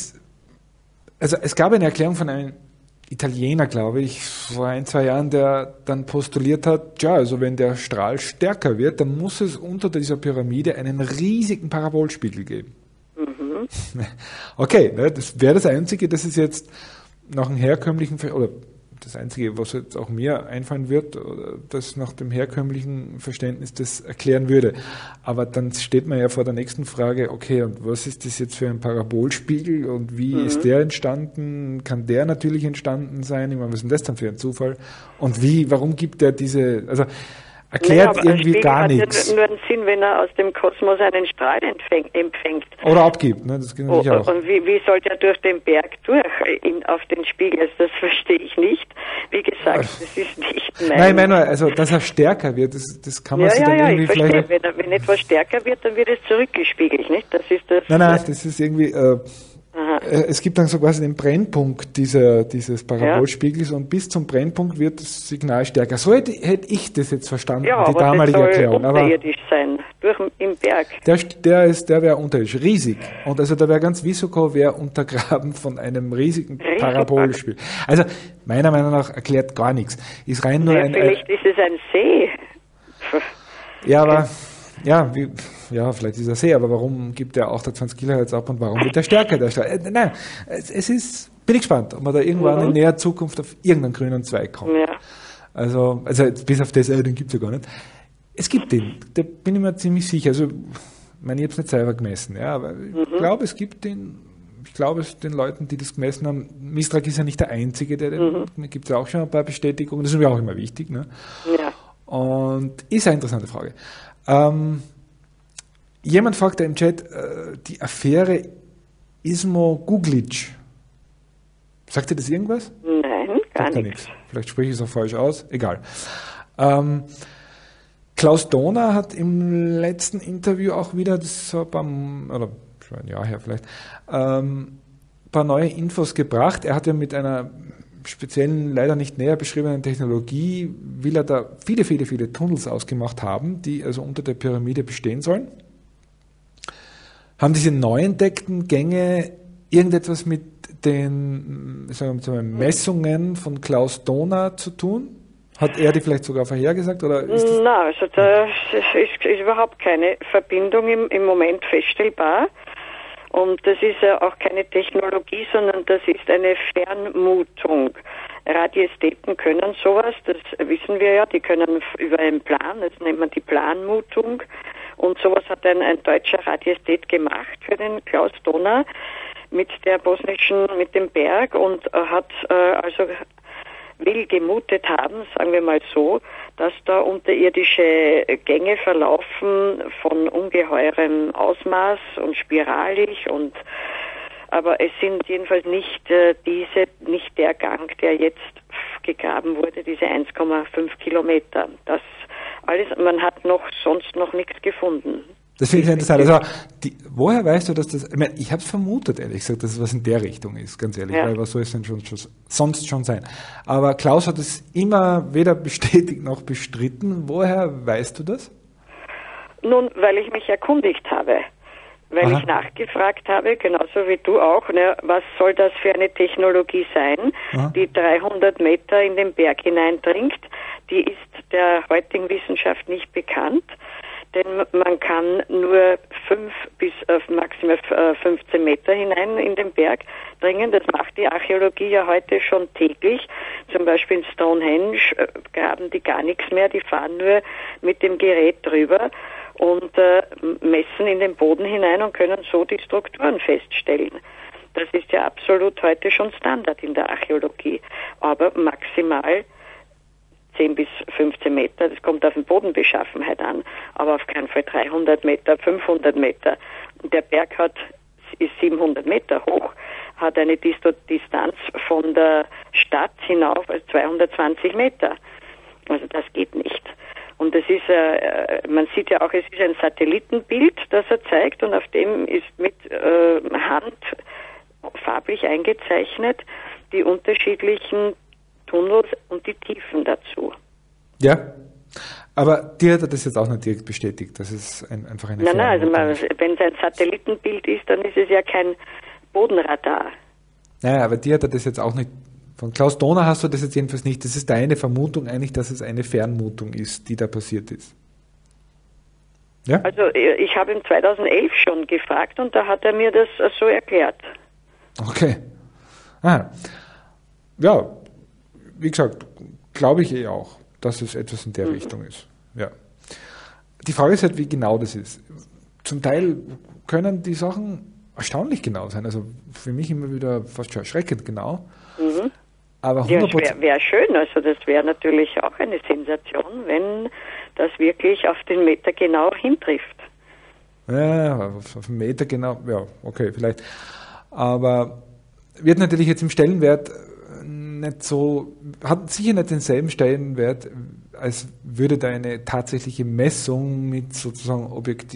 [SPEAKER 1] es gab eine Erklärung von einem Italiener, glaube ich, vor 1-2 Jahren, der dann postuliert hat, ja, also wenn der Strahl stärker wird, dann muss es unter dieser Pyramide einen riesigen Parabolspiegel geben. Mhm. Okay, ne, das wäre das Einzige, das ist jetzt nach einem herkömmlichen, oder das Einzige, was jetzt auch mir einfallen wird, das nach dem herkömmlichen Verständnis das erklären würde. Aber dann steht man ja vor der nächsten Frage, okay, und was ist das jetzt für ein Parabolspiegel und wie ist der entstanden? Kann der natürlich entstanden sein? Ich meine, was ist denn das dann für ein Zufall? Und warum gibt der diese, also erklärt irgendwie gar nichts.
[SPEAKER 2] Ja nur einen Sinn, wenn er aus dem Kosmos einen Strahl empfängt.
[SPEAKER 1] Oder abgibt, ne? Das geht natürlich auch.
[SPEAKER 2] Und wie soll der durch den Berg auf den Spiegel? Das verstehe ich nicht. Wie gesagt, das ist nicht mein...
[SPEAKER 1] Nein, ich meine, also, dass er stärker wird, das kann man sich dann irgendwie vielleicht...
[SPEAKER 2] Wenn etwas stärker wird, dann wird es zurückgespiegelt, nicht? Das ist das...
[SPEAKER 1] Nein, das ist irgendwie... es gibt dann so quasi den Brennpunkt dieses Parabolspiegels und bis zum Brennpunkt wird das Signal stärker. So hätte ich das jetzt verstanden,
[SPEAKER 2] ja,
[SPEAKER 1] die damalige Erklärung.
[SPEAKER 2] Aber unterirdisch sein, im Berg.
[SPEAKER 1] Der wäre unterirdisch, riesig. Und also da wäre ganz Vysoko wäre untergraben von einem riesigen Parabolspiegel. Also meiner Meinung nach erklärt gar nichts. Ist rein nur
[SPEAKER 2] vielleicht ist es ein See.
[SPEAKER 1] Ja, aber... Ja, vielleicht ist er See, aber warum gibt er 28 Kilohertz ab und warum wird er stärker? Nein, bin ich gespannt, ob man da irgendwann in näher Zukunft auf irgendeinen grünen Zweig kommt. Ja. Also bis auf das, den gibt es ja gar nicht. Es gibt den, da bin ich mir ziemlich sicher. Also, ich habe es nicht selber gemessen, ja, aber ich glaube, es gibt den. Ich glaube, es den Leuten, die das gemessen haben, Mistrak ist ja nicht der Einzige, der gibt es ja auch schon ein paar Bestätigungen, das ist mir auch immer wichtig. Ne? Ja. Und ist eine interessante Frage. Jemand fragte im Chat, die Affäre Ismo-Guglic. Sagt ihr das irgendwas?
[SPEAKER 2] Nein, gar nichts.
[SPEAKER 1] Vielleicht spreche ich es auch falsch aus. Egal. Klaus Dohner hat im letzten Interview auch wieder, das war schon ein Jahr her vielleicht, ein paar neue Infos gebracht. Er hat ja mit einer speziellen, leider nicht näher beschriebenen Technologie, will er da viele, viele, viele Tunnels ausgemacht haben, die also unter der Pyramide bestehen sollen. Haben diese neu entdeckten Gänge irgendetwas mit den Messungen von Klaus Dohner zu tun? Hat er die vielleicht sogar vorhergesagt? Oder ist das
[SPEAKER 2] Nein, also da ist überhaupt keine Verbindung im Moment feststellbar. Und das ist ja auch keine Technologie, sondern das ist eine Fernmutung. Radiästheten können sowas, das wissen wir ja, die können über einen Plan, das nennt man die Planmutung. Und sowas hat ein deutscher Radiästhet gemacht für den Klaus Dohner mit dem Berg und hat will gemutet haben, sagen wir mal so, dass da unterirdische Gänge verlaufen von ungeheurem Ausmaß und spiralig aber es sind jedenfalls nicht der Gang, der jetzt gegraben wurde, diese 1,5 Kilometer. Das alles, man hat sonst noch nichts gefunden.
[SPEAKER 1] Das finde ich interessant. Also, woher weißt du, dass das, ich habe es vermutet, ehrlich gesagt, dass es was in der Richtung ist, ganz ehrlich, weil was soll es denn sonst schon sein? Aber Klaus hat es immer weder bestätigt noch bestritten. Woher weißt du das?
[SPEAKER 2] Nun, weil ich mich erkundigt habe. Weil ich nachgefragt habe, genauso wie du auch, ne, was soll das für eine Technologie sein, die 300 Meter in den Berg hineindringt. Die ist der heutigen Wissenschaft nicht bekannt. Denn man kann nur 5 bis maximal 15 Meter hinein in den Berg dringen. Das macht die Archäologie ja heute schon täglich. Zum Beispiel in Stonehenge graben die gar nichts mehr. Die fahren nur mit dem Gerät drüber und messen in den Boden hinein und können so die Strukturen feststellen. Das ist ja absolut heute schon Standard in der Archäologie. Aber maximal 10 bis 15 Meter, das kommt auf die Bodenbeschaffenheit an, aber auf keinen Fall 300 Meter, 500 Meter. Der Berg ist 700 Meter hoch, hat eine Distanz von der Stadt hinauf als 220 Meter. Also das geht nicht. Und das ist, man sieht ja auch, es ist ein Satellitenbild, das er zeigt und auf dem ist mit Hand farblich eingezeichnet die unterschiedlichen Tunnels und die Tiefen dazu.
[SPEAKER 1] Ja, Aber dir hat er das jetzt auch nicht direkt bestätigt, dass es einfach eine
[SPEAKER 2] Nein, also
[SPEAKER 1] Fernmutung ist.
[SPEAKER 2] wenn es ein Satellitenbild ist, dann ist es ja kein Bodenradar.
[SPEAKER 1] Naja, aber dir hat er das jetzt auch nicht. Von Klaus Dohner hast du das jetzt jedenfalls nicht. Das ist deine Vermutung eigentlich, dass es eine Fernmutung ist, die da passiert ist. Ja?
[SPEAKER 2] Also ich habe ihn 2011 schon gefragt und da hat er mir das so erklärt.
[SPEAKER 1] Okay. Ja, wie gesagt, glaube ich auch, dass es etwas in der Richtung ist. Ja. Die Frage ist halt, wie genau das ist. Zum Teil können die Sachen erstaunlich genau sein. Also für mich immer wieder fast schon erschreckend genau.
[SPEAKER 2] Mhm.
[SPEAKER 1] Aber 100%.
[SPEAKER 2] Ja, wäre schön. Also das wäre natürlich auch eine Sensation, wenn das wirklich auf den Meter genau hintrifft.
[SPEAKER 1] Ja, auf einen Meter genau. Ja, okay, vielleicht. Aber wird natürlich jetzt im Stellenwert nicht so, hat sicher nicht denselben Stellenwert, als würde da eine tatsächliche Messung mit sozusagen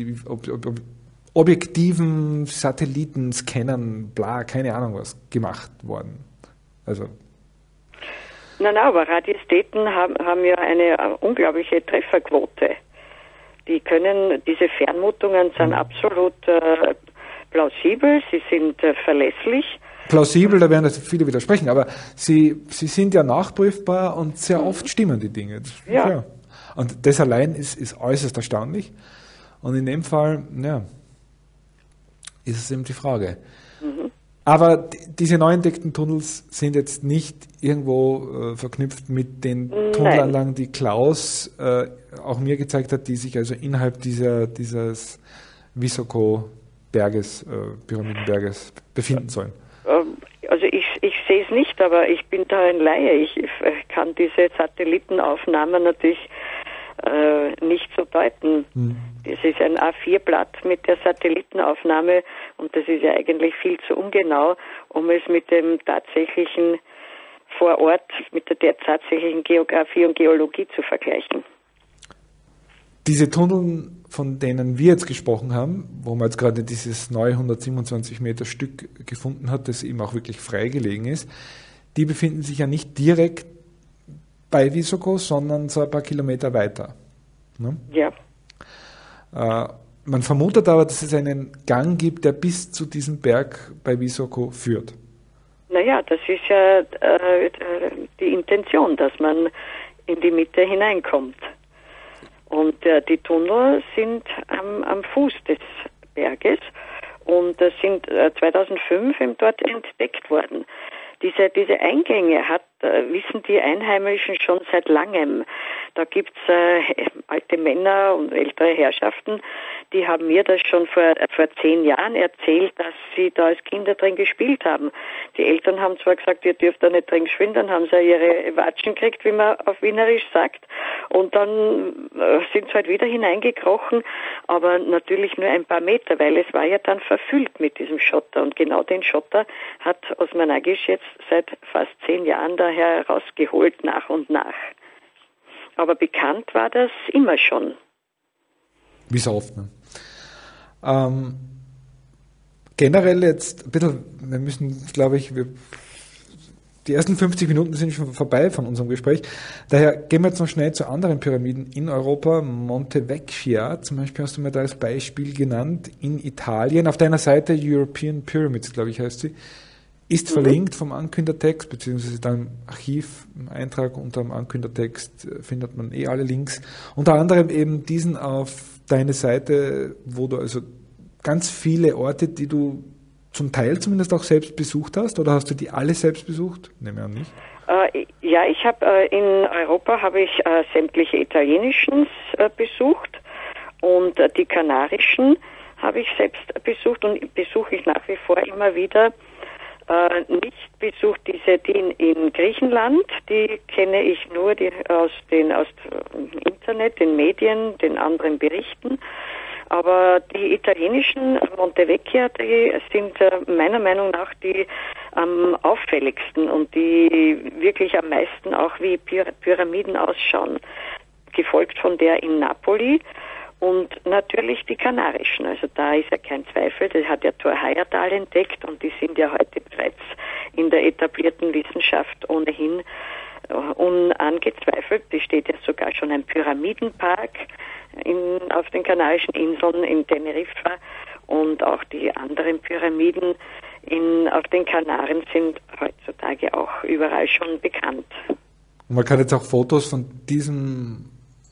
[SPEAKER 1] objektiven Satelliten, Scannern, bla, keine Ahnung was, gemacht worden. Also.
[SPEAKER 2] Nein, aber Radiästheten haben ja eine unglaubliche Trefferquote. Diese Fernmutungen sind absolut plausibel, sie sind verlässlich.
[SPEAKER 1] Plausibel, da werden das viele widersprechen, aber sie sind ja nachprüfbar und sehr oft stimmen die Dinge. Ja. Und das allein ist äußerst erstaunlich. Und in dem Fall, ja, ist es eben die Frage. Mhm. Aber diese neu entdeckten Tunnels sind jetzt nicht irgendwo verknüpft mit den Tunnelanlagen, die Klaus auch mir gezeigt hat, die sich also innerhalb dieses Visoko-Berges, Pyramidenberges befinden sollen.
[SPEAKER 2] Also ich sehe es nicht, aber ich bin da ein Laie. Ich kann diese Satellitenaufnahmen natürlich nicht so deuten. Das ist ein A4-Blatt mit der Satellitenaufnahme und das ist ja eigentlich viel zu ungenau, um es mit dem tatsächlichen vor Ort, mit der tatsächlichen Geografie und Geologie zu vergleichen.
[SPEAKER 1] Diese Tunnel, von denen wir jetzt gesprochen haben, wo man jetzt gerade dieses neue 127 Meter Stück gefunden hat, das eben auch wirklich frei gelegen ist, die befinden sich ja nicht direkt bei Visoko, sondern so ein paar Kilometer weiter. Ne?
[SPEAKER 2] Ja.
[SPEAKER 1] Man vermutet aber, dass es einen Gang gibt, der bis zu diesem Berg bei Visoko führt.
[SPEAKER 2] Naja, das ist ja die Intention, dass man in die Mitte hineinkommt. Und die Tunnel sind am Fuß des Berges und sind 2005 eben dort entdeckt worden. Diese Eingänge wissen die Einheimischen schon seit langem. Da gibt's alte Männer und ältere Herrschaften, die haben mir das schon vor 10 Jahren erzählt, dass sie da als Kinder drin gespielt haben. Die Eltern haben zwar gesagt, ihr dürft da nicht drin spielen, dann haben sie ihre Watschen gekriegt, wie man auf Wienerisch sagt, und dann sind sie halt wieder hineingekrochen, aber natürlich nur ein paar Meter, weil es war ja dann verfüllt mit diesem Schotter und genau den Schotter hat Osmanagisch jetzt seit fast 10 Jahren da herausgeholt, nach und nach. Aber bekannt war das immer schon.
[SPEAKER 1] Wie so oft, ne? Generell jetzt ein bisschen, wir müssen, glaube ich, die ersten 50 Minuten sind schon vorbei von unserem Gespräch. Daher gehen wir jetzt noch schnell zu anderen Pyramiden in Europa. Monte Vecchia zum Beispiel hast du mir da als Beispiel genannt, in Italien. Auf deiner Seite European Pyramids, glaube ich, heißt sie. Ist verlinkt vom Ankündertext, beziehungsweise dann im Archiv, im Eintrag unter dem Ankündertext findet man alle Links. Unter anderem eben diesen auf deine Seite, wo du also ganz viele Orte, die du zum Teil zumindest auch selbst besucht hast, oder hast du die alle selbst besucht? Nehme ich an, nicht?
[SPEAKER 2] Ja, ich habe in Europa habe ich sämtliche italienischen besucht und die kanarischen habe ich selbst besucht und besuche ich nach wie vor immer wieder. Nicht besucht die in Griechenland, die kenne ich nur aus dem Internet, den Medien, den anderen Berichten. Aber die italienischen Monte Vecchia, die sind meiner Meinung nach die am auffälligsten und die wirklich am meisten auch wie Pyramiden ausschauen. Gefolgt von der in Napoli. Und natürlich die kanarischen, also da ist ja kein Zweifel, das hat ja Thor Heyerdahl entdeckt und die sind ja heute bereits in der etablierten Wissenschaft ohnehin unangezweifelt. Es steht ja sogar schon ein Pyramidenpark auf den Kanarischen Inseln in Teneriffa, und auch die anderen Pyramiden auf den Kanaren sind heutzutage auch überall schon bekannt.
[SPEAKER 1] Und man kann jetzt auch Fotos von diesem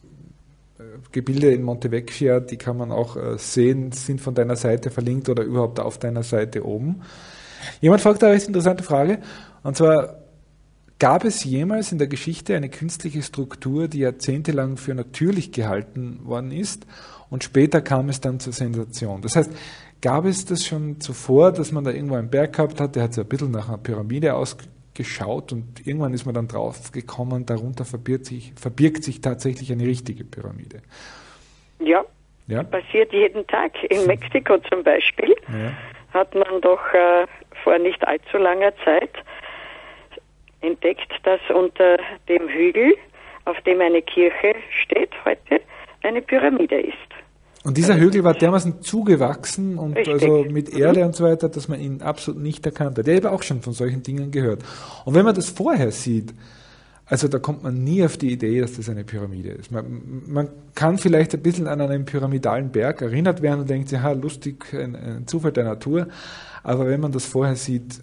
[SPEAKER 1] Gebilde in Monte Vecchia, die kann man auch sehen, sind von deiner Seite verlinkt oder überhaupt auf deiner Seite oben. Jemand fragt da eine interessante Frage, und zwar: Gab es jemals in der Geschichte eine künstliche Struktur, die jahrzehntelang für natürlich gehalten worden ist, und später kam es dann zur Sensation? Das heißt, gab es das schon zuvor, dass man da irgendwo einen Berg gehabt hat, der hat so ein bisschen nach einer Pyramide ausgeschaut, und irgendwann ist man dann drauf gekommen, darunter verbirgt sich tatsächlich eine richtige Pyramide?
[SPEAKER 2] Ja,
[SPEAKER 1] Ja?
[SPEAKER 2] passiert jeden Tag. In Mexiko zum Beispiel hat man doch vor nicht allzu langer Zeit entdeckt, dass unter dem Hügel, auf dem eine Kirche steht, heute eine Pyramide ist.
[SPEAKER 1] Und dieser Hügel war dermaßen zugewachsen und
[SPEAKER 2] Richtig.
[SPEAKER 1] also mit Erde und so weiter, dass man ihn absolut nicht erkannt hat. Ich habe auch schon von solchen Dingen gehört. Und wenn man das vorher sieht, also da kommt man nie auf die Idee, dass das eine Pyramide ist. Man kann vielleicht ein bisschen an einen pyramidalen Berg erinnert werden und denkt sich, lustig, ein Zufall der Natur. Aber wenn man das vorher sieht...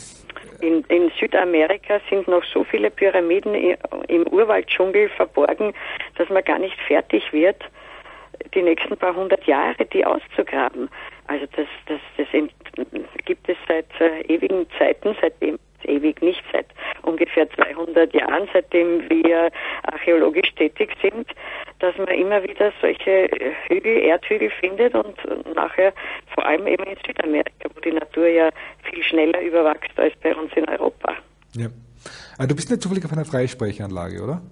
[SPEAKER 2] In Südamerika sind noch so viele Pyramiden im Urwalddschungel verborgen, dass man gar nicht fertig wird, die nächsten paar hundert Jahre die auszugraben. Also das gibt es seit ewigen Zeiten, ewig nicht, seit ungefähr 200 Jahren, seitdem wir archäologisch tätig sind, dass man immer wieder solche Erdhügel findet, und nachher vor allem eben in Südamerika, wo die Natur ja viel schneller überwächst als bei uns in Europa.
[SPEAKER 1] Ja. Aber du bist nicht zufällig auf einer Freisprechanlage, oder?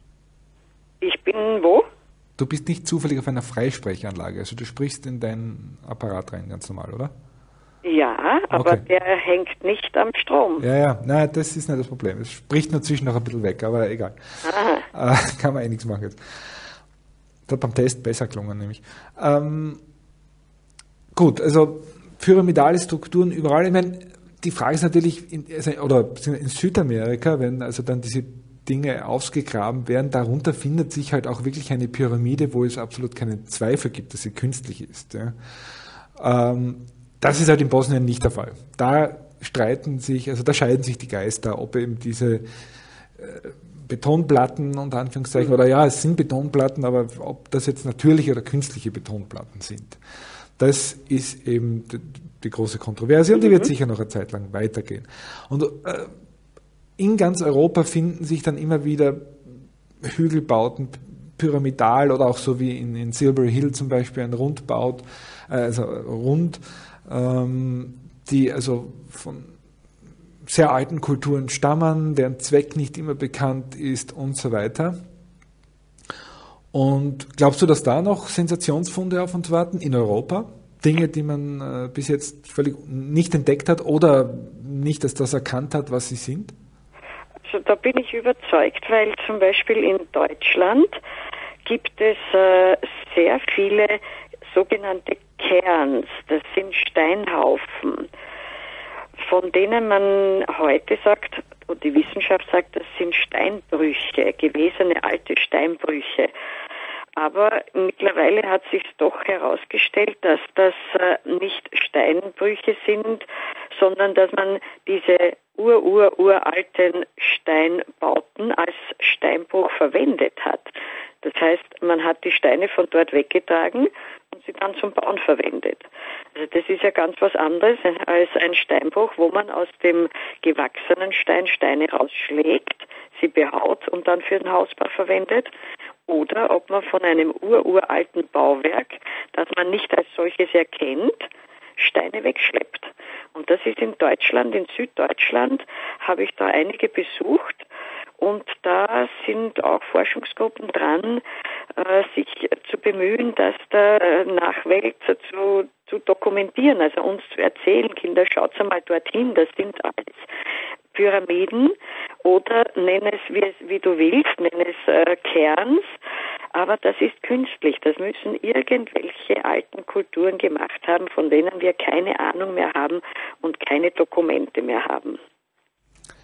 [SPEAKER 2] Ich bin wo?
[SPEAKER 1] Du bist nicht zufällig auf einer Freisprechanlage, also du sprichst in deinen Apparat rein, ganz normal, oder?
[SPEAKER 2] Ja, aber
[SPEAKER 1] Okay.
[SPEAKER 2] der hängt nicht am Strom.
[SPEAKER 1] Ja, nein, das ist nicht das Problem. Es spricht nur zwischendurch ein bisschen weg, aber egal. Kann man nichts machen jetzt. Das hat beim Test besser gelungen, nämlich. Gut, also pyramidale Strukturen überall. Ich meine, die Frage ist natürlich, in Südamerika, wenn also dann diese Dinge ausgegraben werden, darunter findet sich halt auch wirklich eine Pyramide, wo es absolut keinen Zweifel gibt, dass sie künstlich ist. Ja. Das ist halt in Bosnien nicht der Fall. Da scheiden sich die Geister, ob eben diese Betonplatten, unter Anführungszeichen, oder ja, es sind Betonplatten, aber ob das jetzt natürliche oder künstliche Betonplatten sind. Das ist eben die große Kontroverse, und die wird sicher noch eine Zeit lang weitergehen. Und in ganz Europa finden sich dann immer wieder Hügelbauten, pyramidal oder auch so wie in Silbury Hill zum Beispiel ein Rundbaut, die also von sehr alten Kulturen stammen, deren Zweck nicht immer bekannt ist und so weiter. Und glaubst du, dass da noch Sensationsfunde auf uns warten in Europa? Dinge, die man bis jetzt völlig nicht entdeckt hat oder nicht als das erkannt hat, was sie sind?
[SPEAKER 2] Also da bin ich überzeugt, weil zum Beispiel in Deutschland gibt es sehr viele sogenannte Cairns, das sind Steinhaufen, von denen man heute sagt, und die Wissenschaft sagt, das sind Steinbrüche, gewesene alte Steinbrüche. Aber mittlerweile hat sich doch herausgestellt, dass das nicht Steinbrüche sind, sondern dass man diese uralten Steinbauten als Steinbruch verwendet hat. Das heißt, man hat die Steine von dort weggetragen und sie dann zum Bauen verwendet. Also das ist ja ganz was anderes als ein Steinbruch, wo man aus dem gewachsenen Stein Steine rausschlägt, sie behaut und dann für den Hausbau verwendet. Oder ob man von einem uralten Bauwerk, das man nicht als solches erkennt, Steine wegschleppt. Und das ist in Deutschland, in Süddeutschland, habe ich da einige besucht. Und da sind auch Forschungsgruppen dran, sich zu bemühen, das der Nachwelt zu dokumentieren, also uns zu erzählen, Kinder, schaut einmal dorthin, das sind alles Pyramiden oder nenn es wie du willst, nenn es Cairns, aber das ist künstlich, das müssen irgendwelche alten Kulturen gemacht haben, von denen wir keine Ahnung mehr haben und keine Dokumente mehr haben.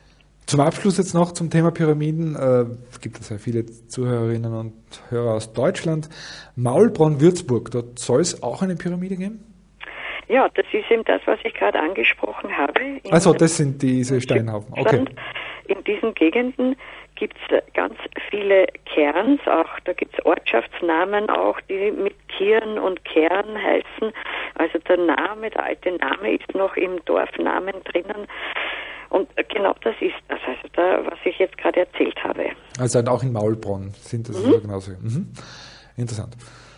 [SPEAKER 1] Zum Abschluss jetzt noch zum Thema Pyramiden. Es gibt ja viele Zuhörerinnen und Hörer aus Deutschland. Maulbronn, Würzburg, dort soll es auch eine Pyramide geben?
[SPEAKER 2] Ja, das ist eben das, was ich gerade angesprochen habe.
[SPEAKER 1] Also das sind diese Steinhaufen. Okay.
[SPEAKER 2] In diesen Gegenden gibt es ganz viele Cairns, auch da gibt es Ortschaftsnamen auch, die mit Kirn und Kern heißen. Also der alte Name ist noch im Dorfnamen drinnen. Und genau das ist das, also da, was ich jetzt gerade erzählt habe.
[SPEAKER 1] Also auch in Maulbronn sind das also genauso. Mhm. Interessant.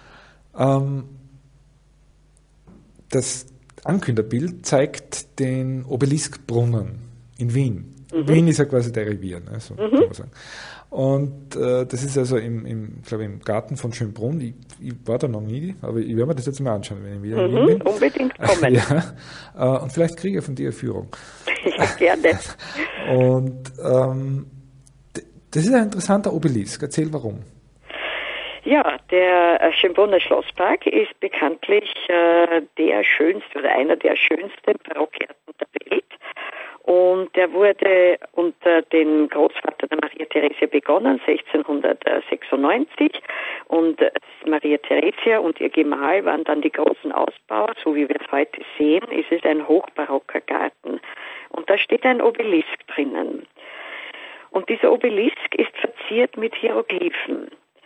[SPEAKER 1] Das Ankünderbild zeigt den Obeliskbrunnen in Wien. Wien ist ja quasi der Revier, ne? So kann man sagen. Und das ist also im Garten von Schönbrunn. Ich war da noch nie, aber ich werde mir das jetzt mal anschauen, wenn ich wieder in Wien bin.
[SPEAKER 2] Unbedingt kommen.
[SPEAKER 1] Ja. Und vielleicht kriege ich von dir eine Führung.
[SPEAKER 2] Ja, gerne.
[SPEAKER 1] Und das ist ein interessanter Obelisk. Erzähl warum.
[SPEAKER 2] Ja, der Schönbrunner Schlosspark ist bekanntlich der schönste oder einer der schönsten Barockgärten der Welt. Und der wurde unter dem Großvater der Maria Theresia begonnen, 1696. Und Maria Theresia und ihr Gemahl waren dann die großen Ausbauer. So wie wir es heute sehen, ist es ein hochbarocker Garten. Und da steht ein Obelisk drinnen. Und dieser Obelisk ist verziert mit Hieroglyphen.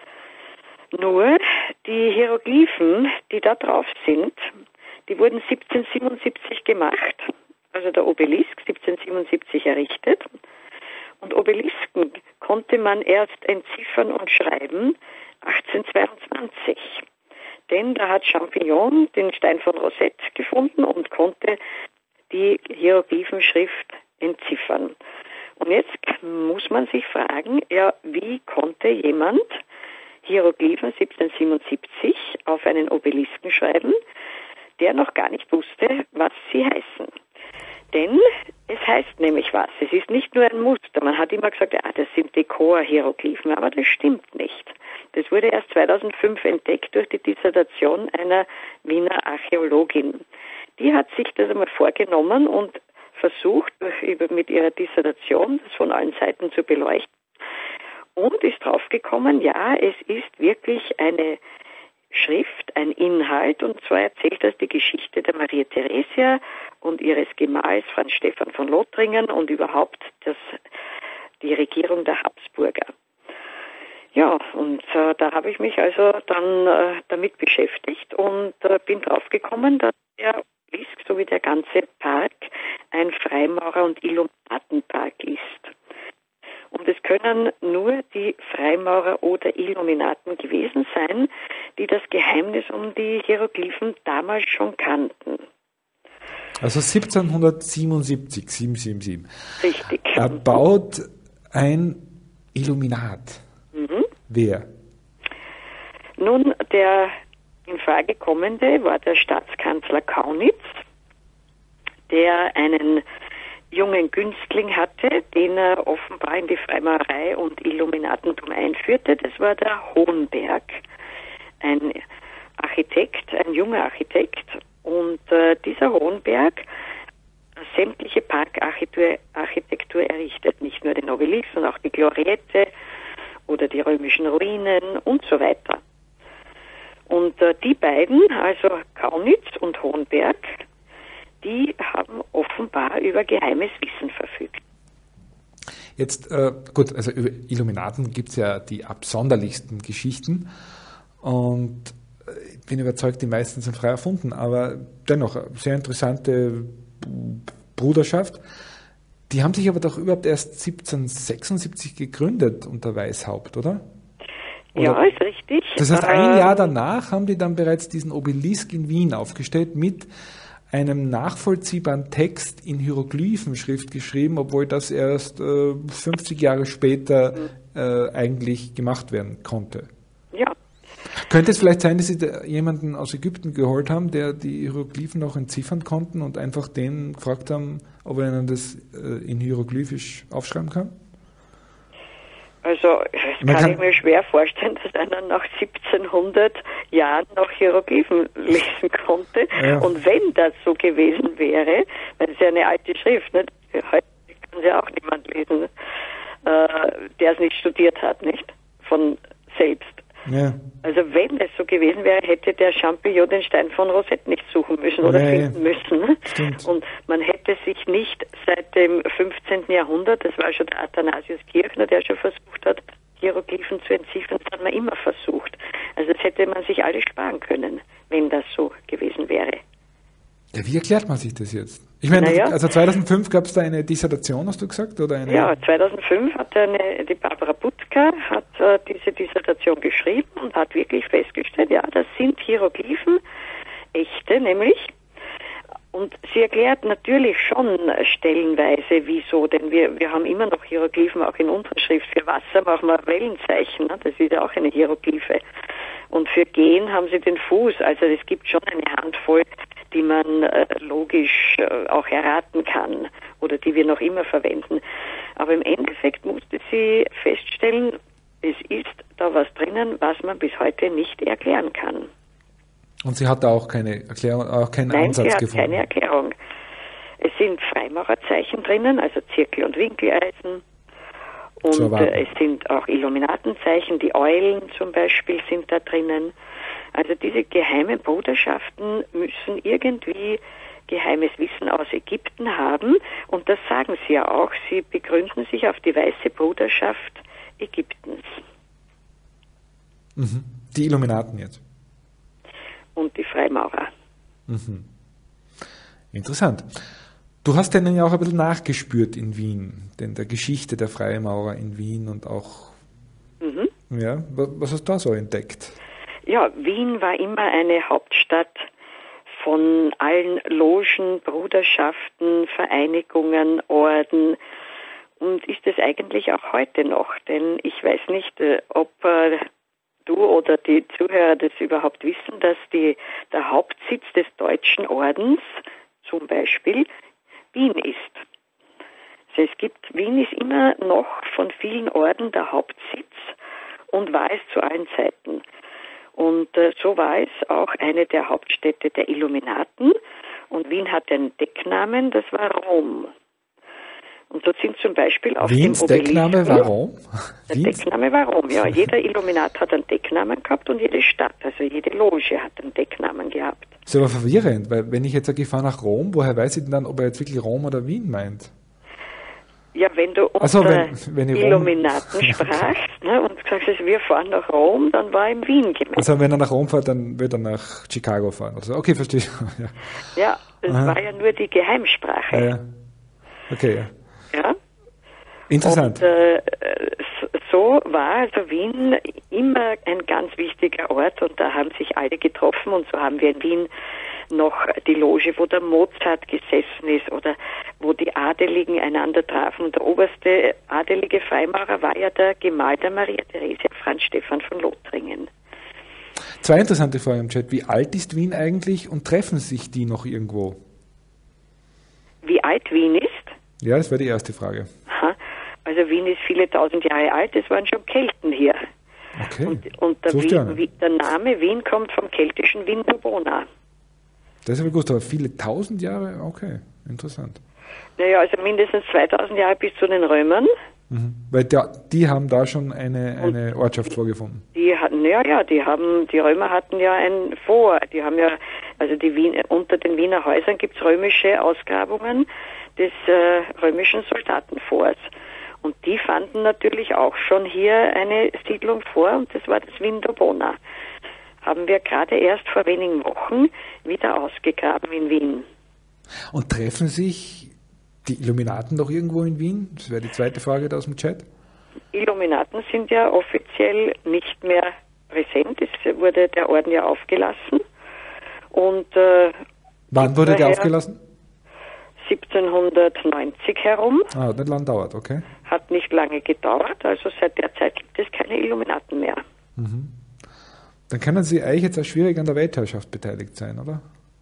[SPEAKER 2] Nur die Hieroglyphen, die da drauf sind, die wurden 1777 gemacht. Also der Obelisk 1777 errichtet. Und Obelisken konnte man erst entziffern und schreiben 1822. Denn da hat Champignon den Stein von Rosette gefunden und konnte die Hieroglyphenschrift entziffern. Und jetzt muss man sich fragen, ja, wie konnte jemand Hieroglyphen 1777 auf einen Obelisken schreiben, der noch gar nicht wusste, was sie heißen? Denn es heißt nämlich was. Es ist nicht nur ein Muster. Man hat immer gesagt, ja, das sind Dekor-Hieroglyphen, aber das stimmt nicht. Das wurde erst 2005 entdeckt durch die Dissertation einer Wiener Archäologin. Die hat sich das einmal vorgenommen und versucht, mit ihrer Dissertation das von allen Seiten zu beleuchten und ist draufgekommen, ja, es ist wirklich eine Schrift, ein Inhalt, und zwar erzählt das die Geschichte der Maria Theresia und ihres Gemahls Franz Stephan von Lothringen und überhaupt die Regierung der Habsburger. Ja, und da habe ich mich also dann damit beschäftigt und bin draufgekommen, dass der Obelisk sowie der ganze Park ein Freimaurer- und Illuminatenpark ist. Und es können nur die Freimaurer oder Illuminaten gewesen sein, die das Geheimnis um die Hieroglyphen damals schon kannten.
[SPEAKER 1] Also 1777, 777.
[SPEAKER 2] Richtig.
[SPEAKER 1] Erbaut ein Illuminat. Wer?
[SPEAKER 2] Nun, der in Frage kommende war der Staatskanzler Kaunitz, der einen jungen Günstling hatte, den er offenbar in die Freimaurerei und Illuminatentum einführte. Das war der Hohenberg, ein Architekt, ein junger Architekt. Und dieser Hohenberg sämtliche Parkarchitektur errichtet, nicht nur den Obelisk, sondern auch die Gloriette oder die römischen Ruinen und so weiter. Und die beiden, also Kaunitz und Hohenberg, die haben offenbar über geheimes Wissen verfügt.
[SPEAKER 1] Jetzt, gut, also über Illuminaten gibt es ja die absonderlichsten Geschichten und ich bin überzeugt, die meisten sind frei erfunden, aber dennoch eine sehr interessante Bruderschaft. Die haben sich aber doch überhaupt erst 1776 gegründet unter Weishaupt, oder?
[SPEAKER 2] Ja, ist richtig.
[SPEAKER 1] Das heißt, ein Jahr danach haben die dann bereits diesen Obelisk in Wien aufgestellt mit einem nachvollziehbaren Text in Hieroglyphenschrift geschrieben, obwohl das erst 50 Jahre später eigentlich gemacht werden konnte.
[SPEAKER 2] Ja.
[SPEAKER 1] Könnte es vielleicht sein, dass Sie da jemanden aus Ägypten geholt haben, der die Hieroglyphen noch entziffern konnten und einfach den gefragt haben, ob er ihnen das in Hieroglyphisch aufschreiben kann?
[SPEAKER 2] Also, das kann ich mir schwer vorstellen, dass einer nach 1700 Jahren noch Hieroglyphen lesen konnte. Ja. Und wenn das so gewesen wäre, weil es ja eine alte Schrift, nicht? Heute kann sie auch niemand lesen. der es nicht studiert hat, nicht? Von selbst.
[SPEAKER 1] Ja.
[SPEAKER 2] Also wenn es so gewesen wäre, hätte der Champollion den Stein von Rosette nicht suchen müssen oder finden müssen.
[SPEAKER 1] Stimmt.
[SPEAKER 2] Und man hätte sich nicht seit dem 15. Jahrhundert, das war schon der Athanasius Kirchner, der schon versucht hat, Hieroglyphen zu entziffern, das hat man immer versucht. Also das hätte man sich alles sparen können, wenn das so gewesen wäre.
[SPEAKER 1] Ja, wie erklärt man sich das jetzt? Ich meine, also 2005 gab es da eine Dissertation, hast du gesagt? Oder eine?
[SPEAKER 2] Ja, 2005 hat die Barbara Butka hat diese Dissertation geschrieben und hat wirklich festgestellt, ja, das sind Hieroglyphen, echte nämlich. Und sie erklärt natürlich schon stellenweise, wieso, denn wir haben immer noch Hieroglyphen, auch in unserer Schrift. Für Wasser machen wir Wellenzeichen, ne? Das ist ja auch eine Hieroglyphe. Und für Gehen haben sie den Fuß, also es gibt schon eine Handvoll, die man logisch auch erraten kann oder die wir noch immer verwenden. Aber im Endeffekt musste sie feststellen, es ist da was drinnen, was man bis heute nicht erklären kann.
[SPEAKER 1] Und sie hat da auch keine Erklärung, auch keinen Ansatz gefunden? Nein,
[SPEAKER 2] keine Erklärung. Es sind Freimaurerzeichen drinnen, also Zirkel- und Winkeleisen. Und es sind auch Illuminatenzeichen, die Eulen zum Beispiel sind da drinnen. Also diese geheimen Bruderschaften müssen irgendwie geheimes Wissen aus Ägypten haben. Und das sagen sie ja auch. Sie begründen sich auf die weiße Bruderschaft Ägyptens.
[SPEAKER 1] Mhm. Die Illuminaten jetzt?
[SPEAKER 2] Und die Freimaurer.
[SPEAKER 1] Mhm. Interessant. Du hast denen ja auch ein bisschen nachgespürt in Wien, denn der Geschichte der Freimaurer in Wien und auch, ja, was hast du da so entdeckt?
[SPEAKER 2] Ja, Wien war immer eine Hauptstadt von allen Logen, Bruderschaften, Vereinigungen, Orden und ist es eigentlich auch heute noch, denn ich weiß nicht, ob du oder die Zuhörer das überhaupt wissen, dass der Hauptsitz des Deutschen Ordens zum Beispiel Wien ist. Also Wien ist immer noch von vielen Orden der Hauptsitz und war es zu allen Zeiten. Und so war es auch eine der Hauptstädte der Illuminaten. Und Wien hat einen Decknamen, das war Rom. Und so sind zum Beispiel auf
[SPEAKER 1] Wiens
[SPEAKER 2] dem Obelisken...
[SPEAKER 1] Deckname war Rom?
[SPEAKER 2] Der Deckname war Rom, ja. Jeder Illuminat hat einen Decknamen gehabt und jede Stadt, also jede Loge hat einen Decknamen gehabt.
[SPEAKER 1] Das ist aber verwirrend, weil wenn ich jetzt sage, ich fahre nach Rom, woher weiß ich denn dann, ob er jetzt wirklich Rom oder Wien meint?
[SPEAKER 2] Ja, wenn du
[SPEAKER 1] wenn
[SPEAKER 2] Illuminaten sprachst, ne, und sagst, wir fahren nach Rom, dann war in Wien gemeint.
[SPEAKER 1] Also wenn er nach Rom fährt, dann wird er nach Chicago fahren. Also, okay, verstehe ich.
[SPEAKER 2] Ja, das war ja nur die Geheimsprache.
[SPEAKER 1] Ja. Okay, ja.
[SPEAKER 2] Ja.
[SPEAKER 1] Interessant.
[SPEAKER 2] Und so war also Wien immer ein ganz wichtiger Ort und da haben sich alle getroffen und so haben wir in Wien noch die Loge, wo der Mozart gesessen ist oder wo die Adeligen einander trafen. Und der oberste adelige Freimaurer war ja der Gemahl der Maria Theresia, Franz Stephan von Lothringen.
[SPEAKER 1] Zwei interessante Fragen im Chat. Wie alt ist Wien eigentlich und treffen sich die noch irgendwo?
[SPEAKER 2] Wie alt Wien ist?
[SPEAKER 1] Ja, das wäre die erste Frage.
[SPEAKER 2] Aha. Also Wien ist viele tausend Jahre alt, es waren schon Kelten hier.
[SPEAKER 1] Okay.
[SPEAKER 2] Und der Name Wien kommt vom keltischen Vindobona.
[SPEAKER 1] Das habe ich gewusst, aber viele tausend Jahre? Okay, interessant.
[SPEAKER 2] Naja, also mindestens 2000 Jahre bis zu den Römern.
[SPEAKER 1] Mhm. Weil die haben da schon eine Ortschaft vorgefunden.
[SPEAKER 2] Die Römer hatten ja ein Fort. Die haben ja, also unter den Wiener Häusern gibt es römische Ausgrabungen des römischen Soldatenforts. Und die fanden natürlich auch schon hier eine Siedlung vor und das war das Vindobona. Haben wir gerade erst vor wenigen Wochen wieder ausgegraben in Wien.
[SPEAKER 1] Und treffen sich die Illuminaten noch irgendwo in Wien? Das wäre die zweite Frage da aus dem Chat.
[SPEAKER 2] Illuminaten sind ja offiziell nicht mehr präsent. Es wurde der Orden ja aufgelassen. Und
[SPEAKER 1] wann wurde der aufgelassen?
[SPEAKER 2] 1790 herum.
[SPEAKER 1] Hat nicht lange gedauert, okay.
[SPEAKER 2] Hat nicht lange gedauert, also seit der Zeit gibt es keine Illuminaten mehr.
[SPEAKER 1] Mhm. Dann können Sie eigentlich jetzt auch schwierig an der Weltherrschaft beteiligt sein, oder?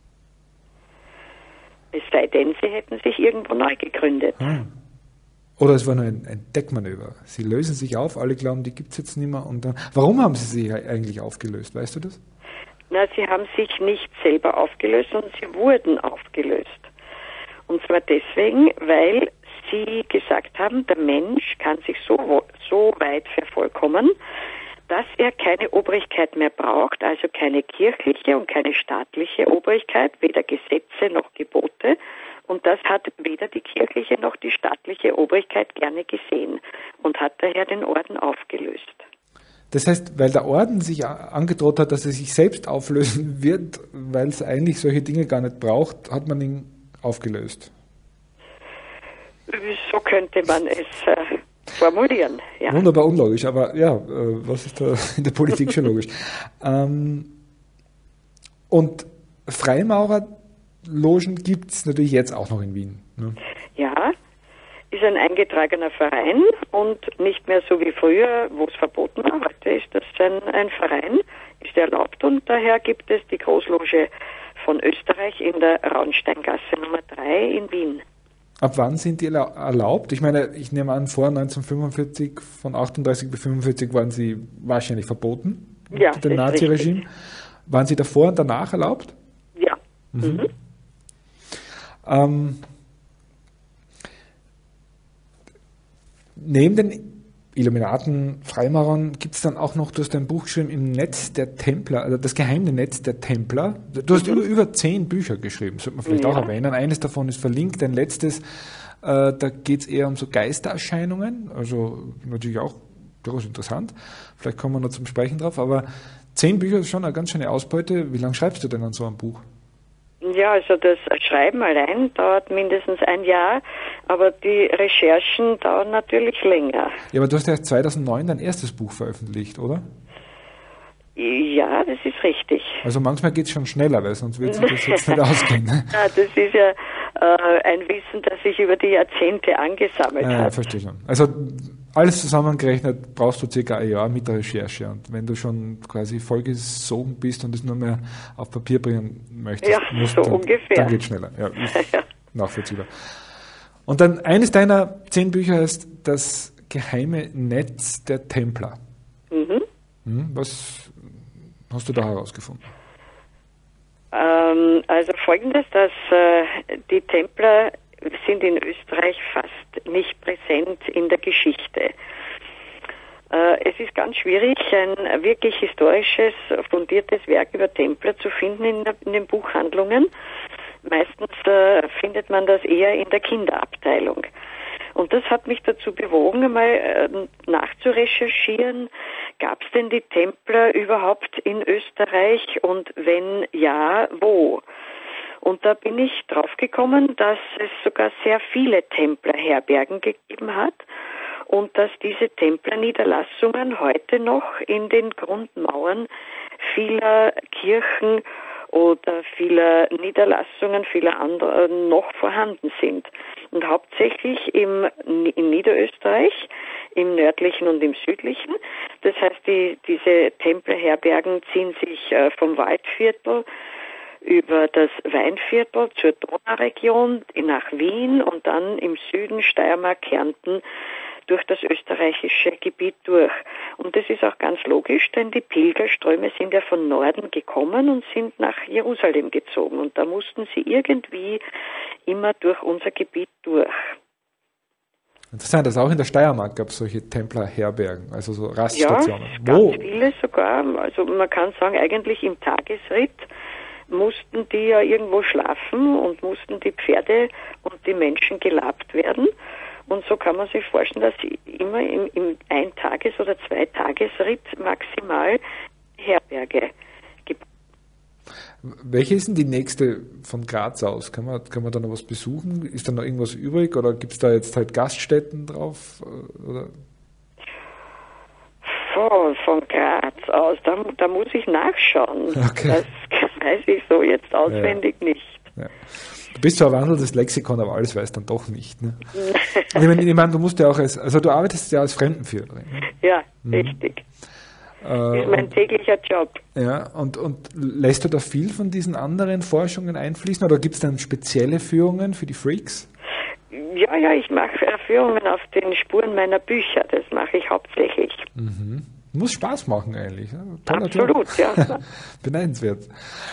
[SPEAKER 2] Es sei denn, sie hätten sich irgendwo neu gegründet.
[SPEAKER 1] Oder es war nur ein Deckmanöver. Sie lösen sich auf, alle glauben, die gibt es jetzt nicht mehr. Und dann, warum haben sie sich eigentlich aufgelöst? Weißt du das?
[SPEAKER 2] Na, sie haben sich nicht selber aufgelöst, sondern sie wurden aufgelöst. Und zwar deswegen, weil sie gesagt haben, der Mensch kann sich so so weit vervollkommen, dass er keine Obrigkeit mehr braucht, also keine kirchliche und keine staatliche Obrigkeit, weder Gesetze noch Gebote. Und das hat weder die kirchliche noch die staatliche Obrigkeit gerne gesehen und hat daher den Orden aufgelöst.
[SPEAKER 1] Das heißt, weil der Orden sich angedroht hat, dass er sich selbst auflösen wird, weil es eigentlich solche Dinge gar nicht braucht, hat man ihn aufgelöst.
[SPEAKER 2] So könnte man es formulieren. Ja.
[SPEAKER 1] Wunderbar unlogisch, aber ja, was ist da in der Politik schon logisch? Und Freimaurerlogen gibt es natürlich jetzt auch noch in Wien. Ne?
[SPEAKER 2] Ja, ist ein eingetragener Verein und nicht mehr so wie früher, wo es verboten war. Heute ist das ein Verein, ist erlaubt und daher gibt es die Großloge von Österreich in der Raunsteingasse Nummer 3 in Wien.
[SPEAKER 1] Ab wann sind die erlaubt? Ich meine, ich nehme an, vor 1945, von 38 bis 45 waren sie wahrscheinlich verboten,
[SPEAKER 2] ja,
[SPEAKER 1] unter dem Naziregime. Waren sie davor und danach erlaubt?
[SPEAKER 2] Ja.
[SPEAKER 1] Mhm. Neben den Illuminaten, Freimaurern gibt es dann auch noch, du hast ein Buch geschrieben im Netz der Templer, also das geheime Netz der Templer. Du hast über 10 Bücher geschrieben, sollte man vielleicht auch erwähnen. Eines davon ist verlinkt, ein letztes, da geht es eher um so Geistererscheinungen, also natürlich auch durchaus interessant. Vielleicht kommen wir noch zum Sprechen drauf, aber 10 Bücher ist schon eine ganz schöne Ausbeute. Wie lange schreibst du denn an so einem Buch?
[SPEAKER 2] Ja, also das Schreiben allein dauert mindestens ein Jahr, aber die Recherchen dauern natürlich länger.
[SPEAKER 1] Ja, aber du hast ja 2009 dein erstes Buch veröffentlicht, oder?
[SPEAKER 2] Ja, das ist richtig.
[SPEAKER 1] Also manchmal geht es schon schneller, weil sonst wird sich das jetzt nicht ausgehen. Ne?
[SPEAKER 2] Ja, das ist ja ein Wissen, das sich über die Jahrzehnte angesammelt hat.
[SPEAKER 1] Ja, verstehe schon. Also alles zusammengerechnet brauchst du circa ein Jahr mit der Recherche. Und wenn du schon quasi vollgesogen bist und es nur mehr auf Papier bringen möchtest,
[SPEAKER 2] ja, so ungefähr.
[SPEAKER 1] Dann geht es schneller. Ja, ist nachvollziehbar. Und dann eines deiner 10 Bücher heißt Das geheime Netz der Templer. Was hast du da herausgefunden?
[SPEAKER 2] Also Folgendes, dass die Templer sind in Österreich fast nicht präsent in der Geschichte. Es ist ganz schwierig, ein wirklich historisches, fundiertes Werk über Templer zu finden in den Buchhandlungen. Meistens findet man das eher in der Kinderabteilung. Und das hat mich dazu bewogen, einmal nachzurecherchieren, gab es denn die Templer überhaupt in Österreich und wenn ja, wo? Und da bin ich draufgekommen, dass es sogar sehr viele Templerherbergen gegeben hat und dass diese Templerniederlassungen heute noch in den Grundmauern vieler Kirchen oder vieler Niederlassungen, vieler anderer noch vorhanden sind. Und hauptsächlich in Niederösterreich, im nördlichen und im südlichen. Das heißt, diese Templerherbergen ziehen sich vom Waldviertel über das Weinviertel zur Donauregion nach Wien und dann im Süden Steiermark, Kärnten durch das österreichische Gebiet durch. Und das ist auch ganz logisch, denn die Pilgerströme sind ja von Norden gekommen und sind nach Jerusalem gezogen. Und da mussten sie irgendwie immer durch unser Gebiet durch.
[SPEAKER 1] Interessant, dass auch in der Steiermark gab es solche Templerherbergen, also so Raststationen.
[SPEAKER 2] Ja, ganz viele sogar. Also man kann sagen, eigentlich im Tagesritt mussten die ja irgendwo schlafen und mussten die Pferde und die Menschen gelabt werden. Und so kann man sich vorstellen, dass immer im Ein-Tages- oder Zwei-Tages-Ritt maximal Herberge gibt.
[SPEAKER 1] Welche ist denn die nächste von Graz aus? Kann man da noch was besuchen? Ist da noch irgendwas übrig oder gibt es da jetzt halt Gaststätten drauf? Oder?
[SPEAKER 2] Von Graz aus, da muss ich nachschauen.
[SPEAKER 1] Okay.
[SPEAKER 2] Das weiß ich so jetzt auswendig nicht.
[SPEAKER 1] Ja. Du bist zwar wandelndes Lexikon, aber alles weiß dann doch nicht. Ne? Ich meine, du musst ja auch also du arbeitest ja als Fremdenführerin. Ne?
[SPEAKER 2] Ja, richtig. Das ist mein täglicher Job.
[SPEAKER 1] Ja, und lässt du da viel von diesen anderen Forschungen einfließen oder gibt es dann spezielle Führungen für die Freaks?
[SPEAKER 2] Ja, ich mache Führungen auf den Spuren meiner Bücher. Das mache ich hauptsächlich.
[SPEAKER 1] Muss Spaß machen eigentlich. Ja?
[SPEAKER 2] Absolut, ja.
[SPEAKER 1] Beneidenswert.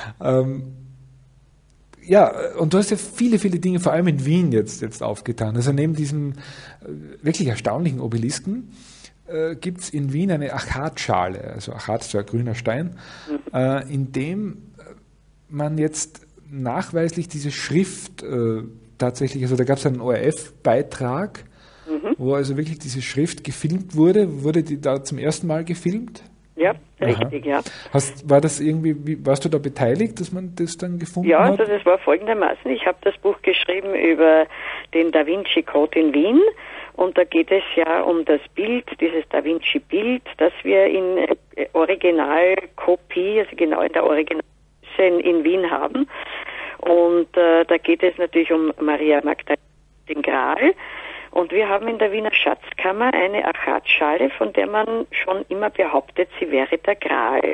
[SPEAKER 1] Ja, und du hast ja viele, viele Dinge, vor allem in Wien jetzt aufgetan. Also neben diesem wirklich erstaunlichen Obelisken gibt es in Wien eine Achatschale, also Achat ist ja ein grüner Stein, in dem man jetzt nachweislich diese Schrift tatsächlich, also da gab es einen ORF-Beitrag, wo also wirklich diese Schrift gefilmt wurde die da zum ersten Mal gefilmt?
[SPEAKER 2] Ja, richtig, ja.
[SPEAKER 1] War das irgendwie, warst du da beteiligt, dass man das dann gefunden hat?
[SPEAKER 2] Ja, also das war folgendermaßen, ich habe das Buch geschrieben über den Da Vinci Code in Wien und da geht es ja um das Bild, dieses Da Vinci Bild, das wir in Originalkopie, also genau in der Originalgröße in Wien haben. Und da geht es natürlich um Maria Magdalena, den Gral. Und wir haben in der Wiener Schatzkammer eine Achatschale, von der man schon immer behauptet, sie wäre der Gral.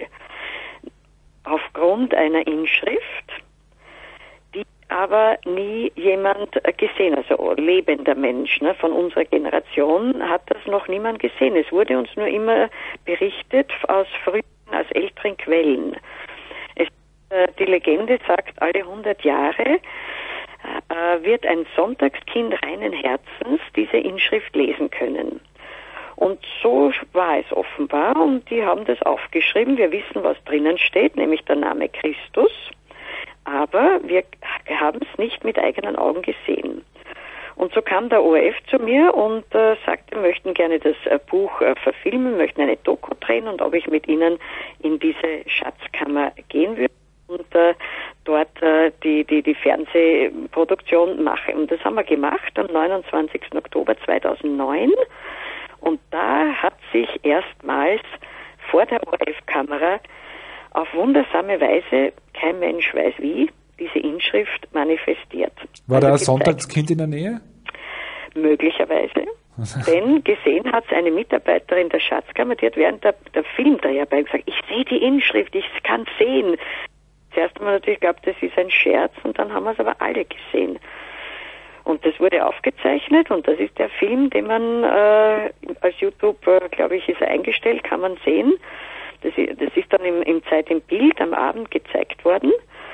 [SPEAKER 2] Aufgrund einer Inschrift, die aber nie jemand gesehen, also lebender Mensch, ne, von unserer Generation hat das noch niemand gesehen. Es wurde uns nur immer berichtet aus älteren Quellen. Die Legende sagt, alle 100 Jahre wird ein Sonntagskind reinen Herzens diese Inschrift lesen können. Und so war es offenbar und die haben das aufgeschrieben. Wir wissen, was drinnen steht, nämlich der Name Christus, aber wir haben es nicht mit eigenen Augen gesehen. Und so kam der ORF zu mir und sagte, wir möchten gerne das Buch verfilmen, möchten eine Doku drehen und ob ich mit ihnen in diese Schatzkammer gehen würde und dort die Fernsehproduktion mache. Und das haben wir gemacht am 29. Oktober 2009. Und da hat sich erstmals vor der ORF-Kamera auf wundersame Weise, kein Mensch weiß wie, diese Inschrift manifestiert.
[SPEAKER 1] War da ein Sonntagskind in der Nähe?
[SPEAKER 2] Möglicherweise. Denn gesehen hat es eine Mitarbeiterin der Schatzkammer, die hat während der Filmdreharbeiten gesagt, ich sehe die Inschrift, ich kann sehen. Zuerst haben wir natürlich geglaubt, das ist ein Scherz und dann haben wir es aber alle gesehen. Und das wurde aufgezeichnet und das ist der Film, den man als YouTube, glaube ich, ist er eingestellt, kann man sehen. Das ist dann im Zeit im Bild am Abend gezeigt worden.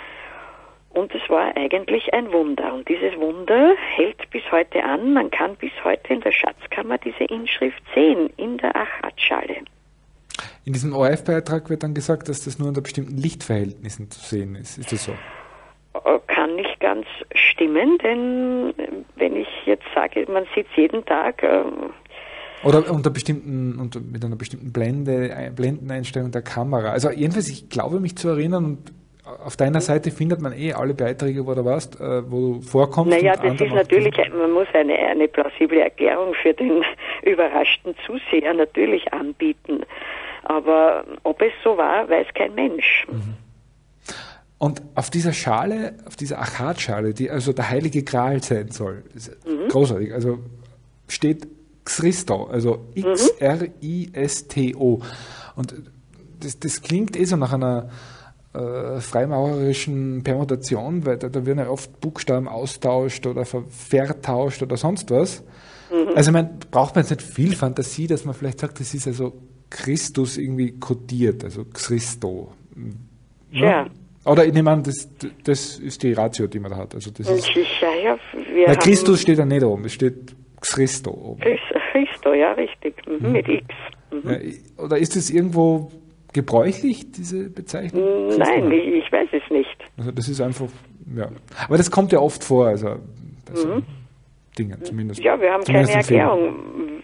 [SPEAKER 2] Und es war eigentlich ein Wunder. Und dieses Wunder hält bis heute an. Man kann bis heute in der Schatzkammer diese Inschrift sehen, in der Achatschale.
[SPEAKER 1] In diesem ORF-Beitrag wird dann gesagt, dass das nur unter bestimmten Lichtverhältnissen zu sehen ist. Ist das so?
[SPEAKER 2] Kann nicht ganz stimmen, denn wenn ich jetzt sage, man sieht es jeden Tag.
[SPEAKER 1] Oder mit einer bestimmten Blendeneinstellung der Kamera. Also jedenfalls, ich glaube mich zu erinnern, und auf deiner Seite findet man alle Beiträge, wo du warst, wo du vorkommst.
[SPEAKER 2] Naja, das ist natürlich, man muss eine plausible Erklärung für den überraschten Zuseher natürlich anbieten. Aber ob es so war, weiß kein Mensch.
[SPEAKER 1] Mhm. Und auf dieser Schale, auf dieser Achatschale, die also der Heilige Gral sein soll, ist großartig, also steht Christo, also X-R-I-S-T-O. Und das klingt so nach einer freimaurerischen Permutation, weil da werden ja oft Buchstaben austauscht oder vertauscht oder sonst was. Also braucht man jetzt nicht viel Fantasie, dass man vielleicht sagt, das ist also Christus irgendwie kodiert, also Christo.
[SPEAKER 2] Ja.
[SPEAKER 1] Oder ich nehme an, das ist die Ratio, die man da hat. Also das ist,
[SPEAKER 2] ja,
[SPEAKER 1] Christus steht da nicht oben, es steht Christo oben.
[SPEAKER 2] Christo, ja, richtig, mit X.
[SPEAKER 1] Ja, oder ist es irgendwo gebräuchlich, diese Bezeichnung?
[SPEAKER 2] Nein, ich weiß es nicht.
[SPEAKER 1] Also das ist einfach, ja. Aber das kommt ja oft vor, also Dinge zumindest.
[SPEAKER 2] Ja, wir haben keine Erklärung,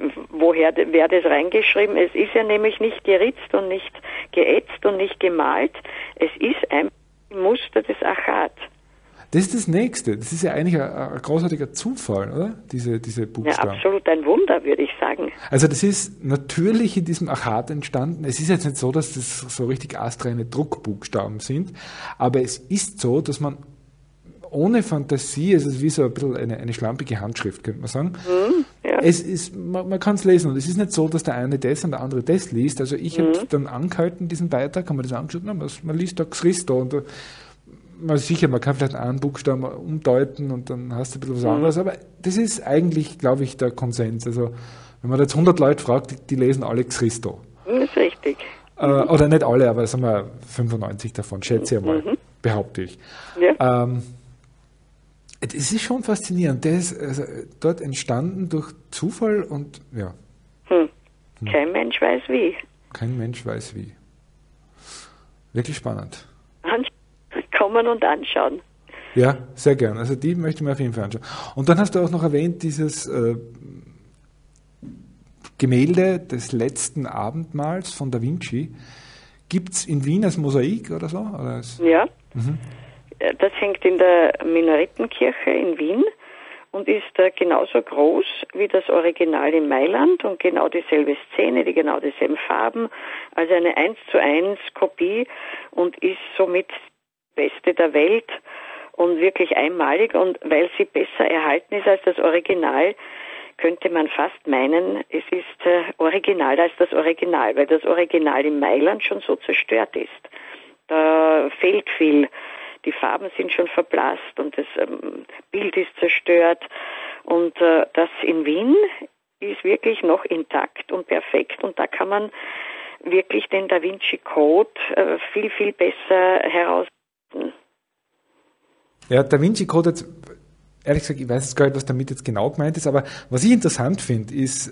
[SPEAKER 2] wer das reingeschrieben. Es ist ja nämlich nicht geritzt und nicht geätzt und nicht gemalt. Es ist ein Muster des Achat.
[SPEAKER 1] Das ist das Nächste. Das ist ja eigentlich ein großartiger Zufall, oder? Diese Buchstaben.
[SPEAKER 2] Ja, absolut ein Wunder, würde ich sagen.
[SPEAKER 1] Also das ist natürlich in diesem Achat entstanden. Es ist jetzt nicht so, dass das so richtig astreine Druckbuchstaben sind, aber es ist so, dass man ohne Fantasie, es ist wie so ein bisschen eine schlampige Handschrift, könnte man sagen. Ja. Es ist, man kann es lesen und es ist nicht so, dass der eine das und der andere das liest. Also ich habe dann angehalten, diesen Beitrag, haben wir das angeschaut, man liest da Christo und man kann vielleicht einen Buchstaben umdeuten und dann hast du ein bisschen was anderes, aber das ist eigentlich, glaube ich, der Konsens. Also wenn man jetzt 100 Leute fragt, die lesen alle Christo.
[SPEAKER 2] Das ist richtig.
[SPEAKER 1] Oder nicht alle, aber sagen wir 95 davon, schätze ich mal, behaupte ich. Ja. Es ist schon faszinierend. Der ist dort entstanden durch Zufall und ja.
[SPEAKER 2] Kein Mensch weiß wie.
[SPEAKER 1] Kein Mensch weiß wie. Wirklich spannend.
[SPEAKER 2] Kommen und anschauen.
[SPEAKER 1] Ja, sehr gern. Also die möchte ich mir auf jeden Fall anschauen. Und dann hast du auch noch erwähnt, dieses Gemälde des letzten Abendmahls von Da Vinci. Gibt es in Wien als Mosaik oder so? Oder als
[SPEAKER 2] Das hängt in der Minarettenkirche in Wien und ist genauso groß wie das Original in Mailand und genau dieselbe Szene, die genau dieselben Farben, also eine 1:1 Kopie und ist somit die beste der Welt und wirklich einmalig, und weil sie besser erhalten ist als das Original, könnte man fast meinen, es ist originaler als das Original, weil das Original in Mailand schon so zerstört ist. Da fehlt viel. Die Farben sind schon verblasst und das Bild ist zerstört. Und das in Wien ist wirklich noch intakt und perfekt. Und da kann man wirklich den Da Vinci Code viel, viel besser herausfinden.
[SPEAKER 1] Ja, Da Vinci Code, jetzt, ehrlich gesagt, ich weiß jetzt gar nicht, was damit jetzt genau gemeint ist, aber was ich interessant finde, ist,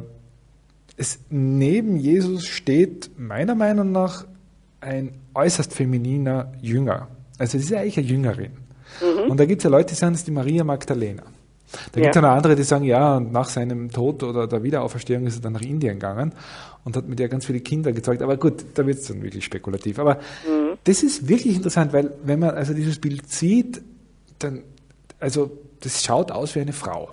[SPEAKER 1] neben Jesus steht meiner Meinung nach ein äußerst femininer Jünger. Also es ist ja eigentlich eine Jüngerin. Und da gibt es ja Leute, die sagen, es ist die Maria Magdalena. Da gibt es ja noch andere, die sagen, ja, und nach seinem Tod oder der Wiederauferstehung ist er dann nach Indien gegangen und hat mit ihr ganz viele Kinder gezeugt. Aber gut, da wird es dann wirklich spekulativ. Aber das ist wirklich interessant, weil wenn man also dieses Bild sieht, dann, also das schaut aus wie eine Frau.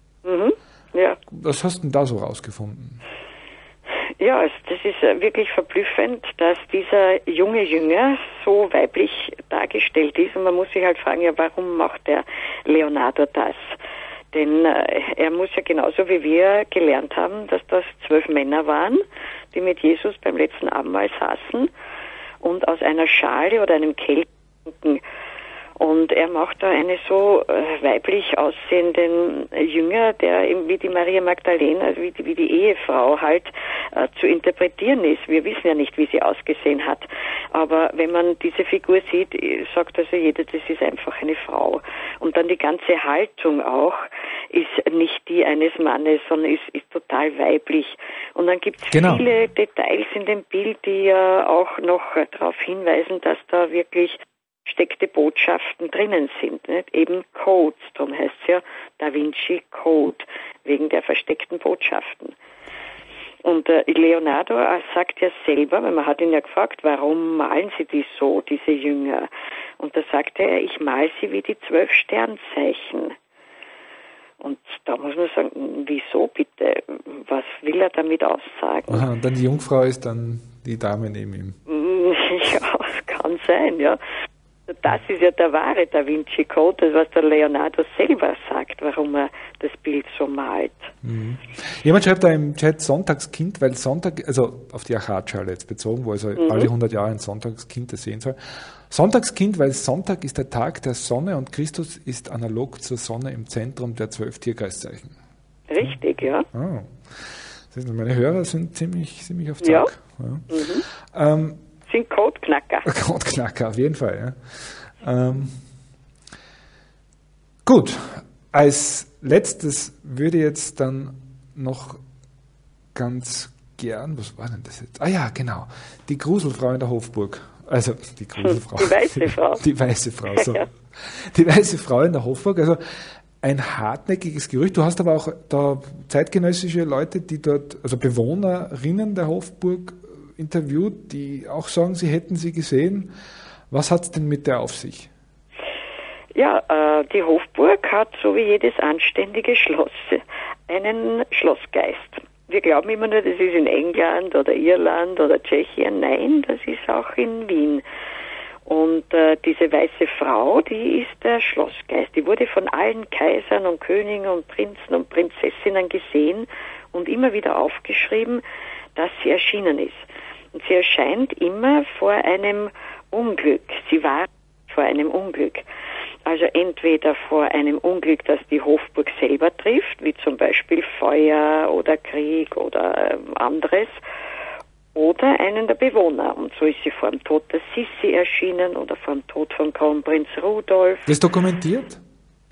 [SPEAKER 2] Ja.
[SPEAKER 1] Was hast du denn da so rausgefunden?
[SPEAKER 2] Ja, das ist wirklich verblüffend, dass dieser junge Jünger so weiblich dargestellt ist. Und man muss sich halt fragen, ja, warum macht der Leonardo das? Denn er muss ja genauso wie wir gelernt haben, dass das 12 Männer waren, die mit Jesus beim letzten Abendmahl saßen und aus einer Schale oder einem Kelch trinken. Und er macht da eine so weiblich aussehenden Jünger, der eben wie die Maria Magdalena, also wie die Ehefrau halt zu interpretieren ist. Wir wissen ja nicht, wie sie ausgesehen hat. Aber wenn man diese Figur sieht, sagt also jeder, das ist einfach eine Frau. Und dann die ganze Haltung auch ist nicht die eines Mannes, sondern ist total weiblich. Und dann gibt es viele Details in dem Bild, die ja auch noch darauf hinweisen, dass da wirklich versteckte Botschaften drinnen sind, nicht? Eben Codes, darum heißt es ja Da Vinci Code, wegen der versteckten Botschaften. Und Leonardo sagt ja selber, weil man hat ihn ja gefragt, warum malen Sie die so, diese Jünger? Und da sagte er, ich male sie wie die 12 Sternzeichen. Und da muss man sagen, wieso bitte? Was will er damit aussagen?
[SPEAKER 1] Aha, und dann die Jungfrau ist dann die Dame neben ihm.
[SPEAKER 2] Ja, kann sein, ja. Das ist ja der wahre Da Vinci Code, das was der Leonardo selber sagt, warum er das Bild so malt.
[SPEAKER 1] Jemand schreibt da im Chat Sonntagskind, weil Sonntag, also auf die Achatschale jetzt bezogen, wo also alle 100 Jahre ein Sonntagskind das sehen soll. Sonntagskind, weil Sonntag ist der Tag der Sonne und Christus ist analog zur Sonne im Zentrum der 12 Tierkreiszeichen.
[SPEAKER 2] Richtig, ja.
[SPEAKER 1] Oh. Das heißt, meine Hörer sind ziemlich auf Zack. Ja.
[SPEAKER 2] Sind Codeknacker.
[SPEAKER 1] Codeknacker, auf jeden Fall. Ja. Gut, als letztes würde jetzt dann noch ganz gern, was war denn das jetzt? Ah ja, genau, die Gruselfrau in der Hofburg. Also die Gruselfrau.
[SPEAKER 2] Die weiße Frau.
[SPEAKER 1] Die weiße Frau, so.
[SPEAKER 2] Ja.
[SPEAKER 1] Die weiße Frau in der Hofburg, also ein hartnäckiges Gerücht. Du hast aber auch da zeitgenössische Leute, die dort, also Bewohnerinnen der Hofburg interviewt, die auch sagen, sie hätten sie gesehen. Was hat es denn mit der auf sich?
[SPEAKER 2] Ja, die Hofburg hat, so wie jedes anständige Schloss, einen Schlossgeist. Wir glauben immer nur, das ist in England oder Irland oder Tschechien. Nein, das ist auch in Wien. Und diese weiße Frau, die ist der Schlossgeist. Die wurde von allen Kaisern und Königen und Prinzen und Prinzessinnen gesehen und immer wieder aufgeschrieben, dass sie erschienen ist. Und sie erscheint immer vor einem Unglück. Sie war vor einem Unglück. Also entweder vor einem Unglück, das die Hofburg selber trifft, wie zum Beispiel Feuer oder Krieg oder anderes, oder einen der Bewohner. Und so ist sie vor dem Tod der Sissi erschienen oder vor dem Tod von Kronprinz Rudolf.
[SPEAKER 1] Das ist dokumentiert?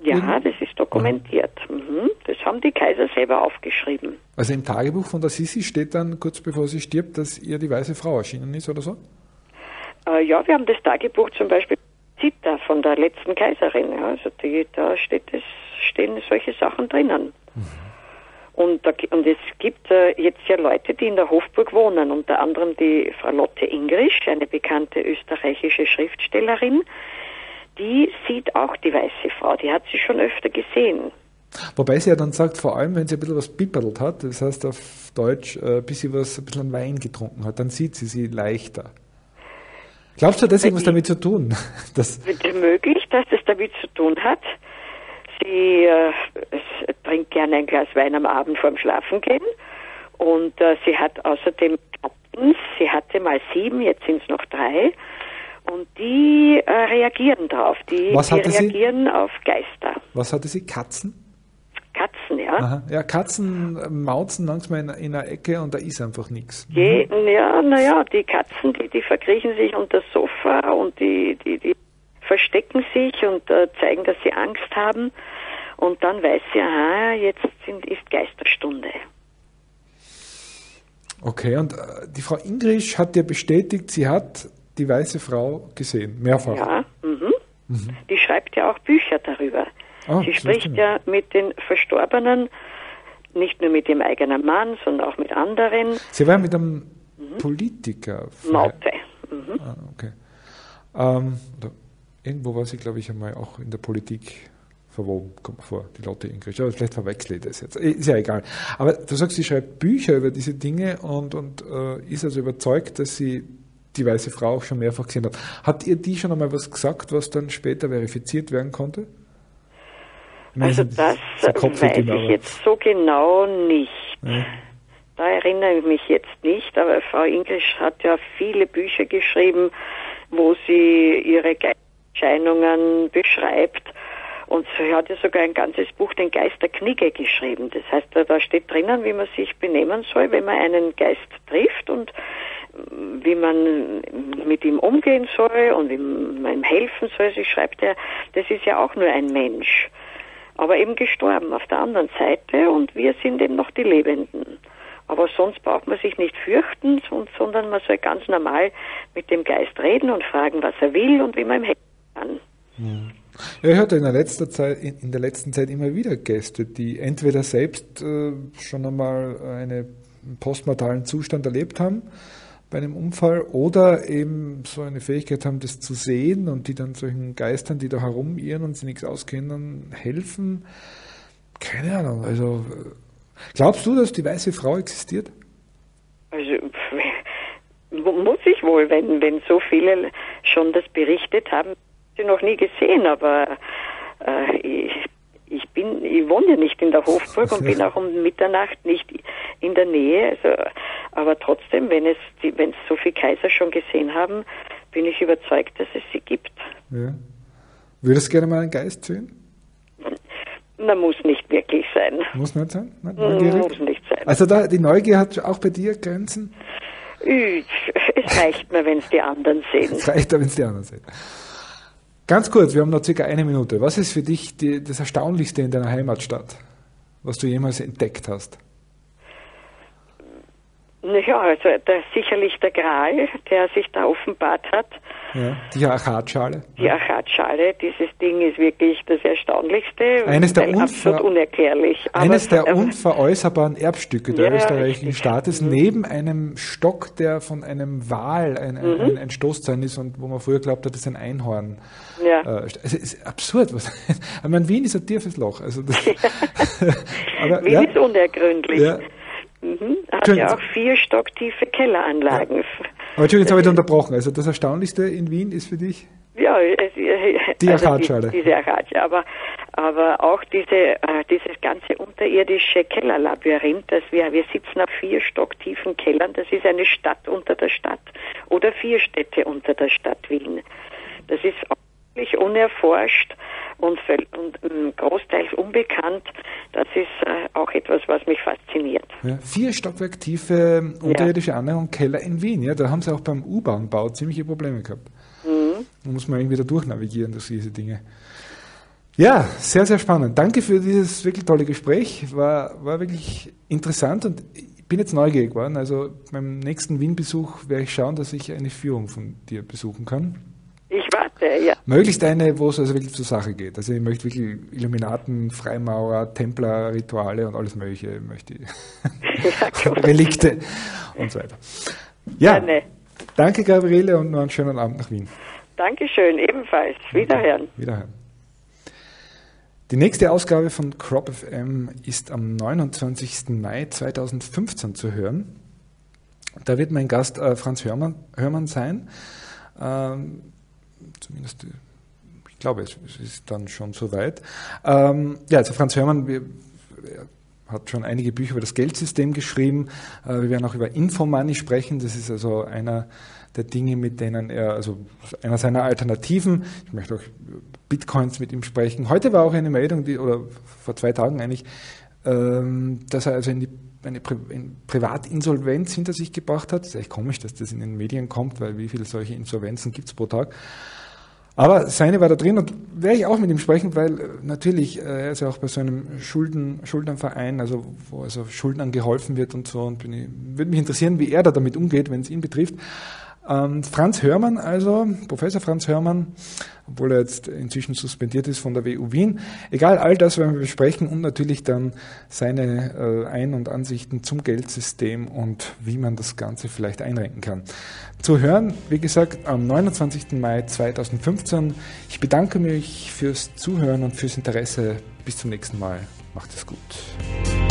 [SPEAKER 2] Ja, das ist dokumentiert. Das haben die Kaiser selber aufgeschrieben.
[SPEAKER 1] Also im Tagebuch von der Sissi steht dann, kurz bevor sie stirbt, dass ihr die weiße Frau erschienen ist oder so?
[SPEAKER 2] Ja, wir haben das Tagebuch zum Beispiel Zita von der letzten Kaiserin. Ja, also da stehen solche Sachen drinnen. Und es gibt jetzt ja Leute, die in der Hofburg wohnen, unter anderem die Frau Lotte Ingrisch, eine bekannte österreichische Schriftstellerin, die sieht auch die weiße Frau, die hat sie schon öfter gesehen.
[SPEAKER 1] Wobei sie ja dann sagt, vor allem wenn sie ein bisschen was pippert hat, das heißt auf Deutsch, bis sie ein bisschen Wein getrunken hat, dann sieht sie leichter. Glaubst du, das hat irgendwas damit zu tun?
[SPEAKER 2] Möglich, dass das damit zu tun hat. Sie trinkt gerne ein Glas Wein am Abend vorm Schlafengehen und sie hat außerdem Katzen. Sie hatte mal 7, jetzt sind es noch 3 und die reagieren drauf. Die reagieren auf Geister.
[SPEAKER 1] Was hatte sie? Katzen?
[SPEAKER 2] Katzen, ja.
[SPEAKER 1] Aha. Ja, Katzen mauzen manchmal in einer Ecke und da ist einfach nichts.
[SPEAKER 2] Ja, die Katzen, die verkriechen sich unter das Sofa und die verstecken sich und zeigen, dass sie Angst haben. Und dann weiß sie, jetzt ist Geisterstunde.
[SPEAKER 1] Okay, und die Frau Ingrisch hat dir bestätigt, sie hat die weiße Frau gesehen, mehrfach.
[SPEAKER 2] Ja, Die schreibt ja auch Bücher darüber. Sie spricht ja mit den Verstorbenen, nicht nur mit ihrem eigenen Mann, sondern auch mit anderen.
[SPEAKER 1] Sie war ja mit einem Politiker.
[SPEAKER 2] Maute.
[SPEAKER 1] Okay. Irgendwo war sie, glaube ich, einmal auch in der Politik verwoben, kommt vor, die Lotte Ingrisch. Aber vielleicht verwechsle ich das jetzt. Ist ja egal. Aber du sagst, sie schreibt Bücher über diese Dinge und ist also überzeugt, dass sie die weiße Frau auch schon mehrfach gesehen hat. Hat ihr die schon einmal was gesagt, was dann später verifiziert werden konnte?
[SPEAKER 2] Also das weiß ich jetzt so genau nicht. Ja. Da erinnere ich mich jetzt nicht, aber Frau Ingrisch hat ja viele Bücher geschrieben, wo sie ihre Geistererscheinungen beschreibt. Und sie hat ja sogar ein ganzes Buch, den Geist der Knigge, geschrieben. Das heißt, da steht drinnen, wie man sich benehmen soll, wenn man einen Geist trifft und wie man mit ihm umgehen soll und wie man ihm helfen soll. Sie schreibt ja, das ist ja auch nur ein Mensch, aber eben gestorben auf der anderen Seite und wir sind eben noch die Lebenden. Aber sonst braucht man sich nicht fürchten, sondern man soll ganz normal mit dem Geist reden und fragen, was er will und wie man ihm helfen kann.
[SPEAKER 1] Ja, ich hatte in der letzten Zeit immer wieder Gäste, die entweder selbst schon einmal einen postmortalen Zustand erlebt haben bei einem Unfall oder eben so eine Fähigkeit haben, das zu sehen und die dann solchen Geistern, die da herumirren und sie nichts auskennen, helfen. Keine Ahnung, also glaubst du, dass die weiße Frau existiert? Also
[SPEAKER 2] muss ich wohl, wenn so viele schon das berichtet haben, sie noch nie gesehen, aber ich wohne ja nicht in der Hofburg und bin auch um Mitternacht nicht in der Nähe, also, aber trotzdem, wenn so viele Kaiser schon gesehen haben, bin ich überzeugt, dass es sie gibt.
[SPEAKER 1] Ja. Würdest du gerne mal einen Geist sehen?
[SPEAKER 2] Na, muss nicht wirklich sein.
[SPEAKER 1] Muss nicht sein?
[SPEAKER 2] Muss nicht sein.
[SPEAKER 1] Also die Neugier hat auch bei dir Grenzen?
[SPEAKER 2] Es reicht mir, wenn es die anderen sehen.
[SPEAKER 1] Es reicht mir, wenn es die anderen sehen. Ganz kurz, wir haben noch circa 1 Minute. Was ist für dich das Erstaunlichste in deiner Heimatstadt, was du jemals entdeckt hast?
[SPEAKER 2] Naja, also sicherlich der Gral, der sich da offenbart hat.
[SPEAKER 1] Ja, die Achatschale.
[SPEAKER 2] Die Achatschale, dieses Ding ist wirklich das Erstaunlichste. Absolut unerklärlich.
[SPEAKER 1] Eines der unveräußerbaren Erbstücke der österreichischen Staates, neben einem Stock, der von einem Wal ein Stoßzahn ist und wo man früher glaubt hat, das ist ein Einhorn. Ja. Es ist absurd. Ich meine, Wien ist ein tiefes Loch. Also
[SPEAKER 2] aber, Wien ist unergründlich. Ja. Hat ja auch 4 stocktiefe Kelleranlagen. Ja.
[SPEAKER 1] Aber Entschuldigung, jetzt habe ich unterbrochen. Also das Erstaunlichste in Wien ist für dich?
[SPEAKER 2] Ja,
[SPEAKER 1] die Achatschale.
[SPEAKER 2] Diese Achatschale. Aber auch dieses ganze unterirdische Kellerlabyrinth, wir sitzen auf 4 stocktiefen Kellern. Das ist eine Stadt unter der Stadt oder 4 Städte unter der Stadt Wien. Das ist völlig unerforscht und großteils unbekannt. Das ist auch etwas, was mich fasziniert.
[SPEAKER 1] Ja, 4 Stockwerk tiefe unterirdische Anlagen und Keller in Wien. Ja, da haben sie auch beim U-Bahn-Bau ziemliche Probleme gehabt. Da muss man irgendwie da durchnavigieren durch diese Dinge. Ja, sehr, sehr spannend. Danke für dieses wirklich tolle Gespräch. War wirklich interessant und ich bin jetzt neugierig geworden. Also beim nächsten Wien-Besuch werde ich schauen, dass ich eine Führung von dir besuchen kann.
[SPEAKER 2] Ich warte, ja.
[SPEAKER 1] Möglichst eine, wo es also wirklich zur Sache geht. Also ich möchte wirklich Illuminaten, Freimaurer, Templer, Rituale und alles Mögliche möchte ich. Ja, Relikte und so weiter. Ja, gerne. Danke Gabriele und noch einen schönen Abend nach Wien.
[SPEAKER 2] Dankeschön, ebenfalls. Wiederhören.
[SPEAKER 1] Wiederhören. Die nächste Ausgabe von Crop FM ist am 29. Mai 2015 zu hören. Da wird mein Gast Franz Hörmann sein. Zumindest, ich glaube, es ist dann schon soweit. Ja, also Franz Hörmann hat schon einige Bücher über das Geldsystem geschrieben. Wir werden auch über Infomoney sprechen. Das ist also einer der Dinge, mit denen er, also einer seiner Alternativen, ich möchte auch Bitcoins mit ihm sprechen. Heute war auch eine Meldung, oder vor 2 Tagen eigentlich, dass er also eine Privatinsolvenz hinter sich gebracht hat. Das ist echt komisch, dass das in den Medien kommt, weil wie viele solche Insolvenzen gibt es pro Tag. Aber seine war da drin und werde ich auch mit ihm sprechen, weil natürlich, er ist ja auch bei so einem Schuldnerverein, also wo also Schuldnern geholfen wird und so, und würde mich interessieren, wie er da damit umgeht, wenn es ihn betrifft. Franz Hörmann also, Professor Franz Hörmann, obwohl er jetzt inzwischen suspendiert ist von der WU Wien. Egal, all das werden wir besprechen und natürlich dann seine Ein- und Ansichten zum Geldsystem und wie man das Ganze vielleicht einrenken kann. Zu hören, wie gesagt, am 29. Mai 2015. Ich bedanke mich fürs Zuhören und fürs Interesse. Bis zum nächsten Mal. Macht es gut.